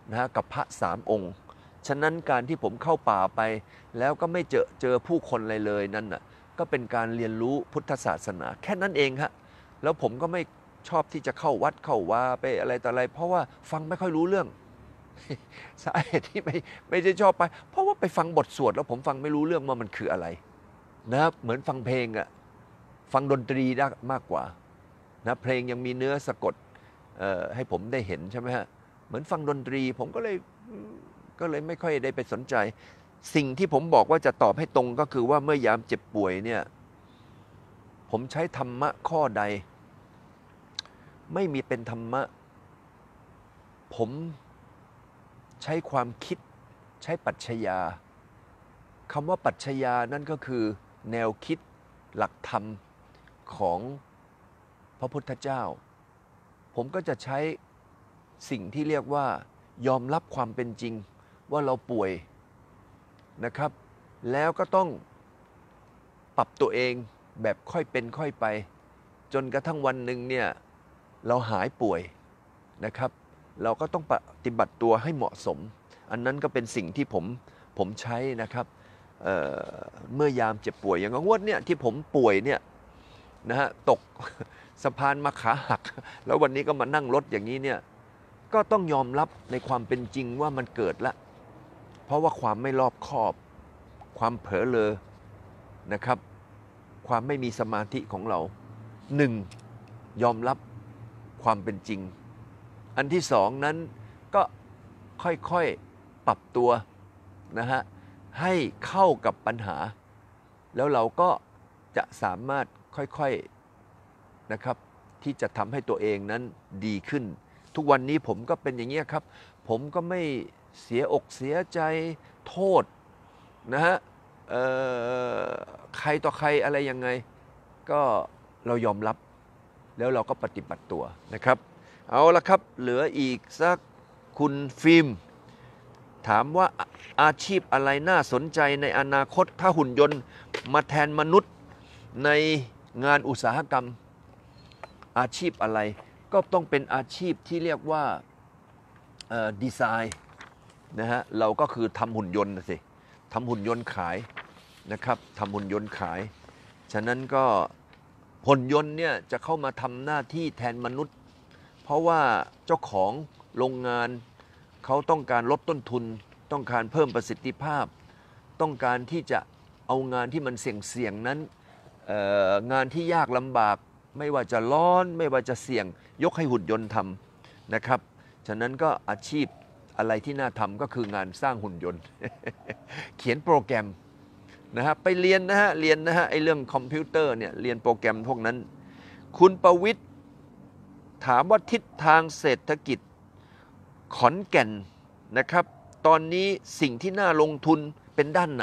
นะฮะกับพระสามองค์ฉะนั้นการที่ผมเข้าป่าไปแล้วก็ไม่เจอเจอผู้คนเลยเลยนั่นน่ะก็เป็นการเรียนรู้พุทธศาสนาแค่นั้นเองฮะแล้วผมก็ไม่ชอบที่จะเข้าวัดเข้าวาไปอะไรต่ออะไรเพราะว่าฟังไม่ค่อยรู้เรื่อง สาเหตุที่ไม่ไม่ได้ชอบไปเพราะว่าไปฟังบทสวดแล้วผมฟังไม่รู้เรื่องว่ามันคืออะไรนะครับเหมือนฟังเพลงอะฟังดนตรีได้มากกว่านะเพลงยังมีเนื้อสะกดให้ผมได้เห็นใช่ไหมฮะเหมือนฟังดนตรีผมก็เลยก็เลยไม่ค่อยได้ไปสนใจสิ่งที่ผมบอกว่าจะตอบให้ตรงก็คือว่าเมื่อยามเจ็บป่วยเนี่ยผมใช้ธรรมะข้อใดไม่มีเป็นธรรมะผมใช้ความคิดใช้ปรัชญาคำว่าปรัชญานั่นก็คือแนวคิดหลักธรรมของพระพุทธเจ้าผมก็จะใช้สิ่งที่เรียกว่ายอมรับความเป็นจริงว่าเราป่วยนะครับแล้วก็ต้องปรับตัวเองแบบค่อยเป็นค่อยไปจนกระทั่งวันหนึ่งเนี่ยเราหายป่วยนะครับเราก็ต้องปฏิบัติตัวให้เหมาะสมอันนั้นก็เป็นสิ่งที่ผมผมใช้นะครับ เ, เมื่อยามเจ็บป่วยอย่างงวดเนี่ยที่ผมป่วยเนี่ยนะฮะตกสะพานมาขาหักแล้ววันนี้ก็มานั่งรถอย่างนี้เนี่ยก็ต้องยอมรับในความเป็นจริงว่ามันเกิดละเพราะว่าความไม่รอบคอบความเผลอเลอนะครับความไม่มีสมาธิของเราหนึ่งยอมรับความเป็นจริงอันที่สองนั้นก็ค่อยๆปรับตัวนะฮะให้เข้ากับปัญหาแล้วเราก็จะสามารถค่อยๆนะครับที่จะทำให้ตัวเองนั้นดีขึ้นทุกวันนี้ผมก็เป็นอย่างนี้ครับผมก็ไม่เสียอกเสียใจโทษนะฮะใครต่อใครอะไรยังไงก็เรายอมรับแล้วเราก็ปฏิบัติตัวนะครับเอาละครับเหลืออีกสักคุณฟิล์มถามว่าอาชีพอะไรน่าสนใจในอนาคตถ้าหุ่นยนต์มาแทนมนุษย์ในงานอุตสาหกรรมอาชีพอะไรก็ต้องเป็นอาชีพที่เรียกว่าดีไซน์นะฮะเราก็คือทำหุ่นยนต์สิทำหุ่นยนต์ขายนะครับทำหุ่นยนต์ขายฉะนั้นก็หุ่นยนต์เนี่ยจะเข้ามาทำหน้าที่แทนมนุษย์เพราะว่าเจ้าของโรงงานเขาต้องการลดต้นทุนต้องการเพิ่มประสิทธิภาพต้องการที่จะเอางานที่มันเสี่ยงๆนั้นงานที่ยากลำบากไม่ว่าจะร้อนไม่ว่าจะเสี่ยงยกให้หุ่นยนต์ทำนะครับฉะนั้นก็อาชีพอะไรที่น่าทำก็คืองานสร้างหุ่นยนต์ เขียนโปรแกรมนะฮะไปเรียนนะฮะเรียนนะฮะไอ้เรื่องคอมพิวเตอร์เนี่ยเรียนโปรแกรมพวกนั้นคุณประวิทย์ถามว่าทิศทางเศรษฐกิจขอนแก่นนะครับตอนนี้สิ่งที่น่าลงทุนเป็นด้านไหน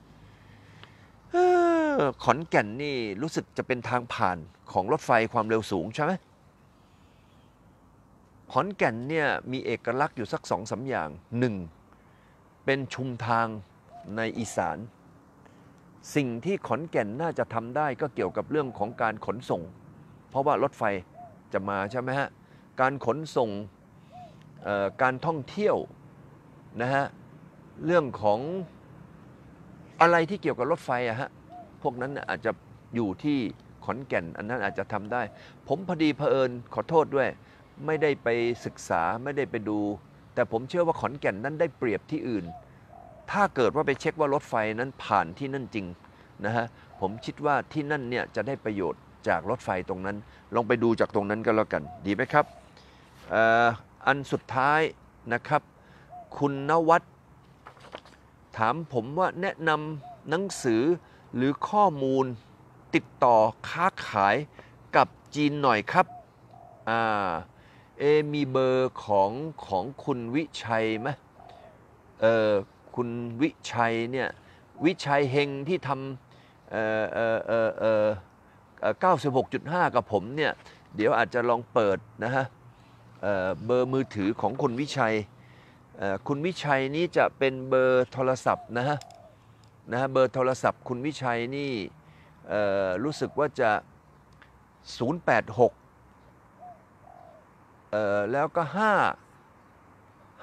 ขอนแก่นนี่รู้สึกจะเป็นทางผ่านของรถไฟความเร็วสูงใช่ไหมขอนแก่นเนี่ยมีเอกลักษณ์อยู่สักสองสามอย่างหนึ่งเป็นชุมทางในอีสานสิ่งที่ขอนแก่นน่าจะทำได้ก็เกี่ยวกับเรื่องของการขนส่งเพราะว่ารถไฟจะมาใช่ไหมฮะการขนส่งการท่องเที่ยวนะฮะเรื่องของอะไรที่เกี่ยวกับรถไฟอะฮะพวกนั้นอาจจะอยู่ที่ขอนแก่นอันนั้นอาจจะทำได้ผมพอดีเผอิญขอโทษด้วยไม่ได้ไปศึกษาไม่ได้ไปดูแต่ผมเชื่อว่าขอนแก่นนั้นได้เปรียบที่อื่นถ้าเกิดว่าไปเช็คว่ารถไฟนั้นผ่านที่นั่นจริงนะฮะผมคิดว่าที่นั่นเนี่ยจะได้ประโยชน์จากรถไฟตรงนั้นลองไปดูจากตรงนั้นก็แล้วกันดีไหมครับ อ, อันสุดท้ายนะครับคุณนวัดถามผมว่าแนะนำหนังสือหรือข้อมูลติดต่อค้าขายกับจีนหน่อยครับอ่าเอมีเบอร์ของของคุณวิชัยไหมเออคุณวิชัยเนี่ยวิชัยเฮงที่ทำเอ่อเอ่อเอ่อเอ่อเก้าสิบหกจุดห้ากับผมเนี่ยเดี๋ยวอาจจะลองเปิดนะฮะเอ่อเบอร์มือถือของคุณวิชัยเอ่อคุณวิชัยนี้จะเป็นเบอร์โทรศัพท์นะฮะนะฮะเบอร์โทรศัพท์คุณวิชัยนี่เอ่อรู้สึกว่าจะศูนย์ แปด หกเอ่อแล้วก็ห้า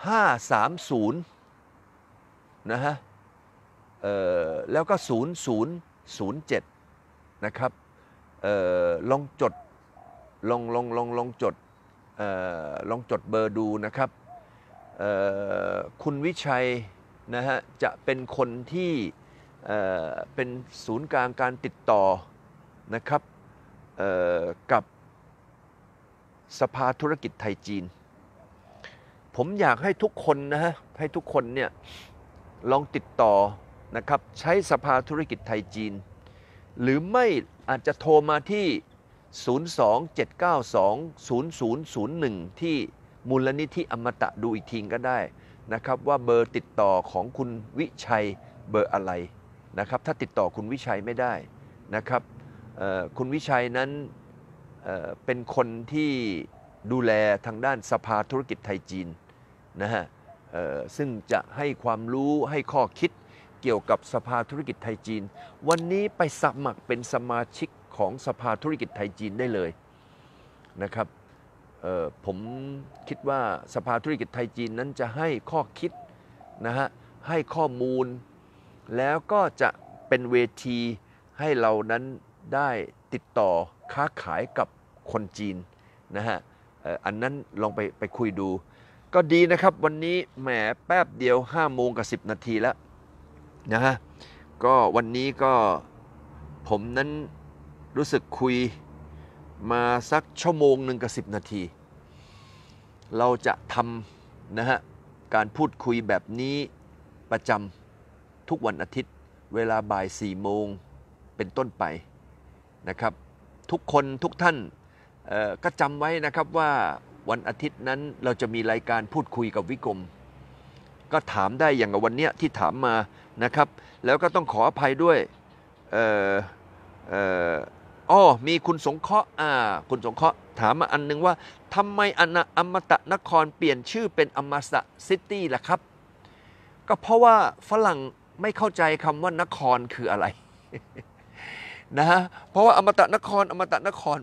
ห้าสามศูนย์นะฮะเอ่อแล้วก็ศูนย์ศูนย์ศูนย์เจ็ดนะครับเอ่อลองจดลองลองลองลองจดเอ่อลองจดเบอร์ดูนะครับเอ่อคุณวิชัยนะฮะจะเป็นคนที่เอ่อเป็นศูนย์กลางการติดต่อนะครับเอ่อกับสภาธุรกิจไทยจีนผมอยากให้ทุกคนนะฮะให้ทุกคนเนี่ยลองติดต่อนะครับใช้สภาธุรกิจไทยจีนหรือไม่อาจจะโทรมาที่ ศูนย์ สอง เจ็ด เก้า สอง ศูนย์ ศูนย์ ศูนย์ หนึ่ง ที่มูลนิธิอมตะดูอีกทีก็ได้นะครับว่าเบอร์ติดต่อของคุณวิชัยเบอร์อะไรนะครับถ้าติดต่อคุณวิชัยไม่ได้นะครับคุณวิชัยนั้นเอ่อเป็นคนที่ดูแลทางด้านสภาธุรกิจไทยจีนนะฮะซึ่งจะให้ความรู้ให้ข้อคิดเกี่ยวกับสภาธุรกิจไทยจีนวันนี้ไปสมัครเป็นสมาชิกของสภาธุรกิจไทยจีนได้เลยนะครับผมคิดว่าสภาธุรกิจไทยจีนนั้นจะให้ข้อคิดนะฮะให้ข้อมูลแล้วก็จะเป็นเวทีให้เรานั้นได้ติดต่อค้าขายกับคนจีนนะฮะอันนั้นลองไปไปคุยดูก็ดีนะครับวันนี้แหมแป๊บเดียวห้าโมงกับสิบนาทีแล้วนะฮะก็วันนี้ก็ผมนั้นรู้สึกคุยมาสักชั่วโมงหนึ่งกับสิบนาทีเราจะทำนะฮะการพูดคุยแบบนี้ประจำทุกวันอาทิตย์เวลาบ่ายสี่โมงเป็นต้นไปนะครับทุกคนทุกท่านก็จำไว้นะครับว่าวันอาทิตย์นั้นเราจะมีรายการพูดคุยกับวิกรมก็ถามได้อย่างกับวันนี้ที่ถามมานะครับแล้วก็ต้องขออภัยด้วยเอ่อเอ่ออ้อมีคุณสงเคราะห์อ่าคุณสงเคราะห์ถามมาอันนึงว่าทำไมอมตะนครเปลี่ยนชื่อเป็นอมตะซิตี้ล่ะครับก็เพราะว่าฝรั่งไม่เข้าใจคำว่านครคืออะไร นะฮะเพราะว่าอมตะนครอมตะนคร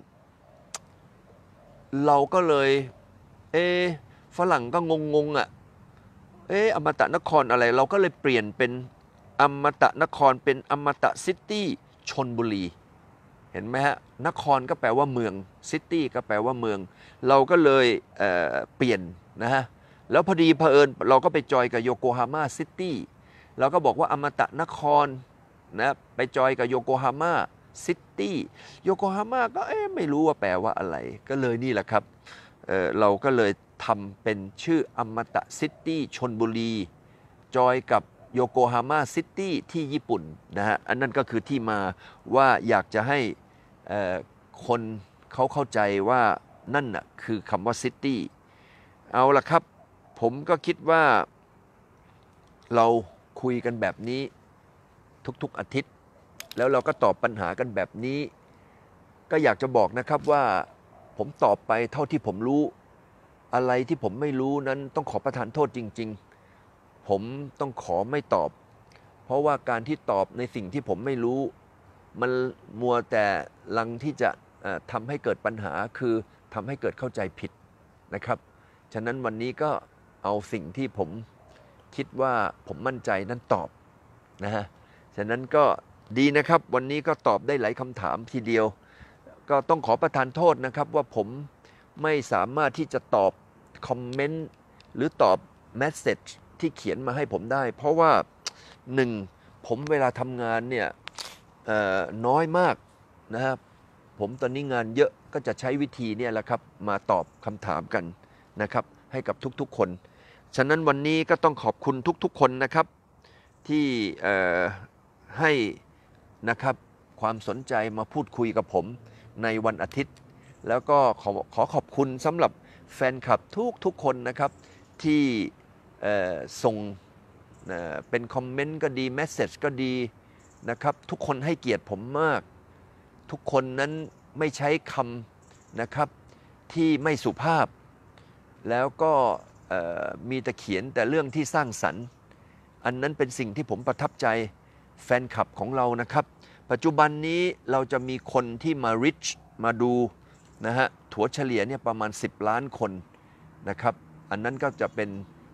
เราก็เลยเอฝรั่งก็งงๆอ่ะเอออมตะนครอะไรเราก็เลยเปลี่ยนเป็นอมตะนครเป็นอมตะซิตี้ชลบุรีเห็นไหมฮะนครก็แปลว่าเมืองซิตี้ก็แปลว่าเมืองเราก็เลยเอ่อเปลี่ยนนะฮะแล้วพอดีเผอิญเราก็ไปจอยกับโยโกฮาม่าซิตี้เราก็บอกว่าอมตะนครนะไปจอยกับโยโกฮาม่าซิตี้โยโกฮาม่าก็เอ๊ะไม่รู้ว่าแปลว่าอะไรก็เลยนี่แหละครับ เอ่อ เราก็เลยทำเป็นชื่ออมตะซิตี้ชลบุรีจอยกับโยโกฮาม่าซิตี้ที่ญี่ปุ่นนะฮะอันนั้นก็คือที่มาว่าอยากจะให้คนเขาเข้าใจว่านั่นน่ะคือคำว่าซิตี้เอาละครับผมก็คิดว่าเราคุยกันแบบนี้ทุกๆอาทิตย์แล้วเราก็ตอบปัญหากันแบบนี้ก็อยากจะบอกนะครับว่าผมตอบไปเท่าที่ผมรู้อะไรที่ผมไม่รู้นั้นต้องขอประทานโทษจริงๆผมต้องขอไม่ตอบเพราะว่าการที่ตอบในสิ่งที่ผมไม่รู้มันมัวแต่ลังที่จะทำให้เกิดปัญหาคือทำให้เกิดเข้าใจผิดนะครับฉะนั้นวันนี้ก็เอาสิ่งที่ผมคิดว่าผมมั่นใจนั้นตอบนะฮะฉะนั้นก็ดีนะครับวันนี้ก็ตอบได้หลายคำถามทีเดียวก็ต้องขอประทานโทษนะครับว่าผมไม่สามารถที่จะตอบคอมเมนต์หรือตอบเมสเซจที่เขียนมาให้ผมได้เพราะว่าหนึ่งผมเวลาทำงานเนี่ยน้อยมากนะครับผมตอนนี้งานเยอะก็จะใช้วิธีเนี่ยแหละครับมาตอบคำถามกันนะครับให้กับทุกๆคนฉะนั้นวันนี้ก็ต้องขอบคุณทุกๆคนนะครับที่ให้นะครับความสนใจมาพูดคุยกับผมในวันอาทิตย์แล้วก็ขอขอขอบคุณสำหรับแฟนคลับทุกทุกคนนะครับที่ส่งเป็นคอมเมนต์ก็ดีเมสเซจก็ดีนะครับทุกคนให้เกียรติผมมากทุกคนนั้นไม่ใช้คำนะครับที่ไม่สุภาพแล้วก็มีแต่เขียนแต่เรื่องที่สร้างสรรค์อันนั้นเป็นสิ่งที่ผมประทับใจแฟนคลับของเรานะครับปัจจุบันนี้เราจะมีคนที่มา reach มาดูนะฮะถัวเฉลี่ยเนี่ยประมาณสิบล้านคนนะครับอันนั้นก็จะเป็น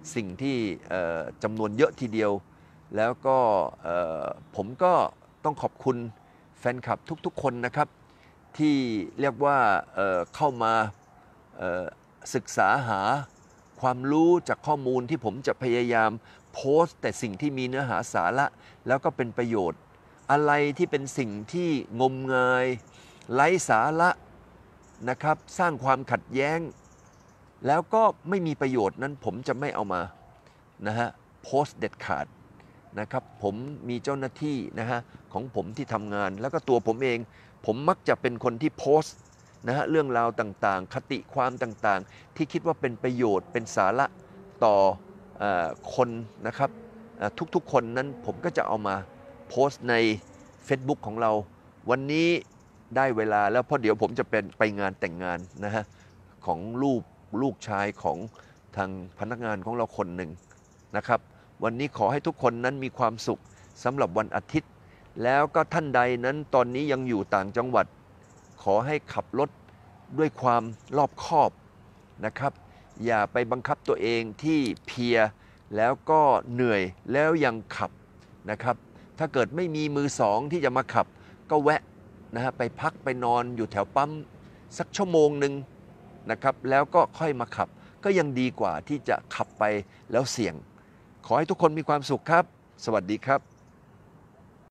สิ่งที่จำนวนเยอะทีเดียวแล้วก็ผมก็ต้องขอบคุณแฟนคลับทุกๆคนนะครับที่เรียกว่าเเข้ามาศึกษาหาความรู้จากข้อมูลที่ผมจะพยายามโพสต์แต่สิ่งที่มีเนื้อหาสาระแล้วก็เป็นประโยชน์อะไรที่เป็นสิ่งที่งมงายไร้สาระนะครับสร้างความขัดแย้งแล้วก็ไม่มีประโยชน์นั้นผมจะไม่เอามานะฮะโพสต์เด็ดขาดนะครับผมมีเจ้าหน้าที่นะฮะของผมที่ทำงานแล้วก็ตัวผมเองผมมักจะเป็นคนที่โพสต์นะฮะเรื่องราวต่างๆคติความต่างๆที่คิดว่าเป็นประโยชน์เป็นสาระต่อเอ่อคนนะครับทุกๆคนนั้นผมก็จะเอามาโพสต์ใน Facebook ของเราวันนี้ได้เวลาแล้วเพราะเดี๋ยวผมจะเป็นไปงานแต่งงานนะฮะของลูกลูกชายของทางพนักงานของเราคนหนึ่งนะครับวันนี้ขอให้ทุกคนนั้นมีความสุขสำหรับวันอาทิตย์แล้วก็ท่านใดนั้นตอนนี้ยังอยู่ต่างจังหวัดขอให้ขับรถด้วยความรอบคอบนะครับอย่าไปบังคับตัวเองที่เพลียแล้วก็เหนื่อยแล้วยังขับนะครับถ้าเกิดไม่มีมือสองที่จะมาขับก็แวะนะฮะไปพักไปนอนอยู่แถวปั๊มสักชั่วโมงหนึ่งนะครับแล้วก็ค่อยมาขับก็ยังดีกว่าที่จะขับไปแล้วเสี่ยงขอให้ทุกคนมีความสุขครับสวัสดีครับ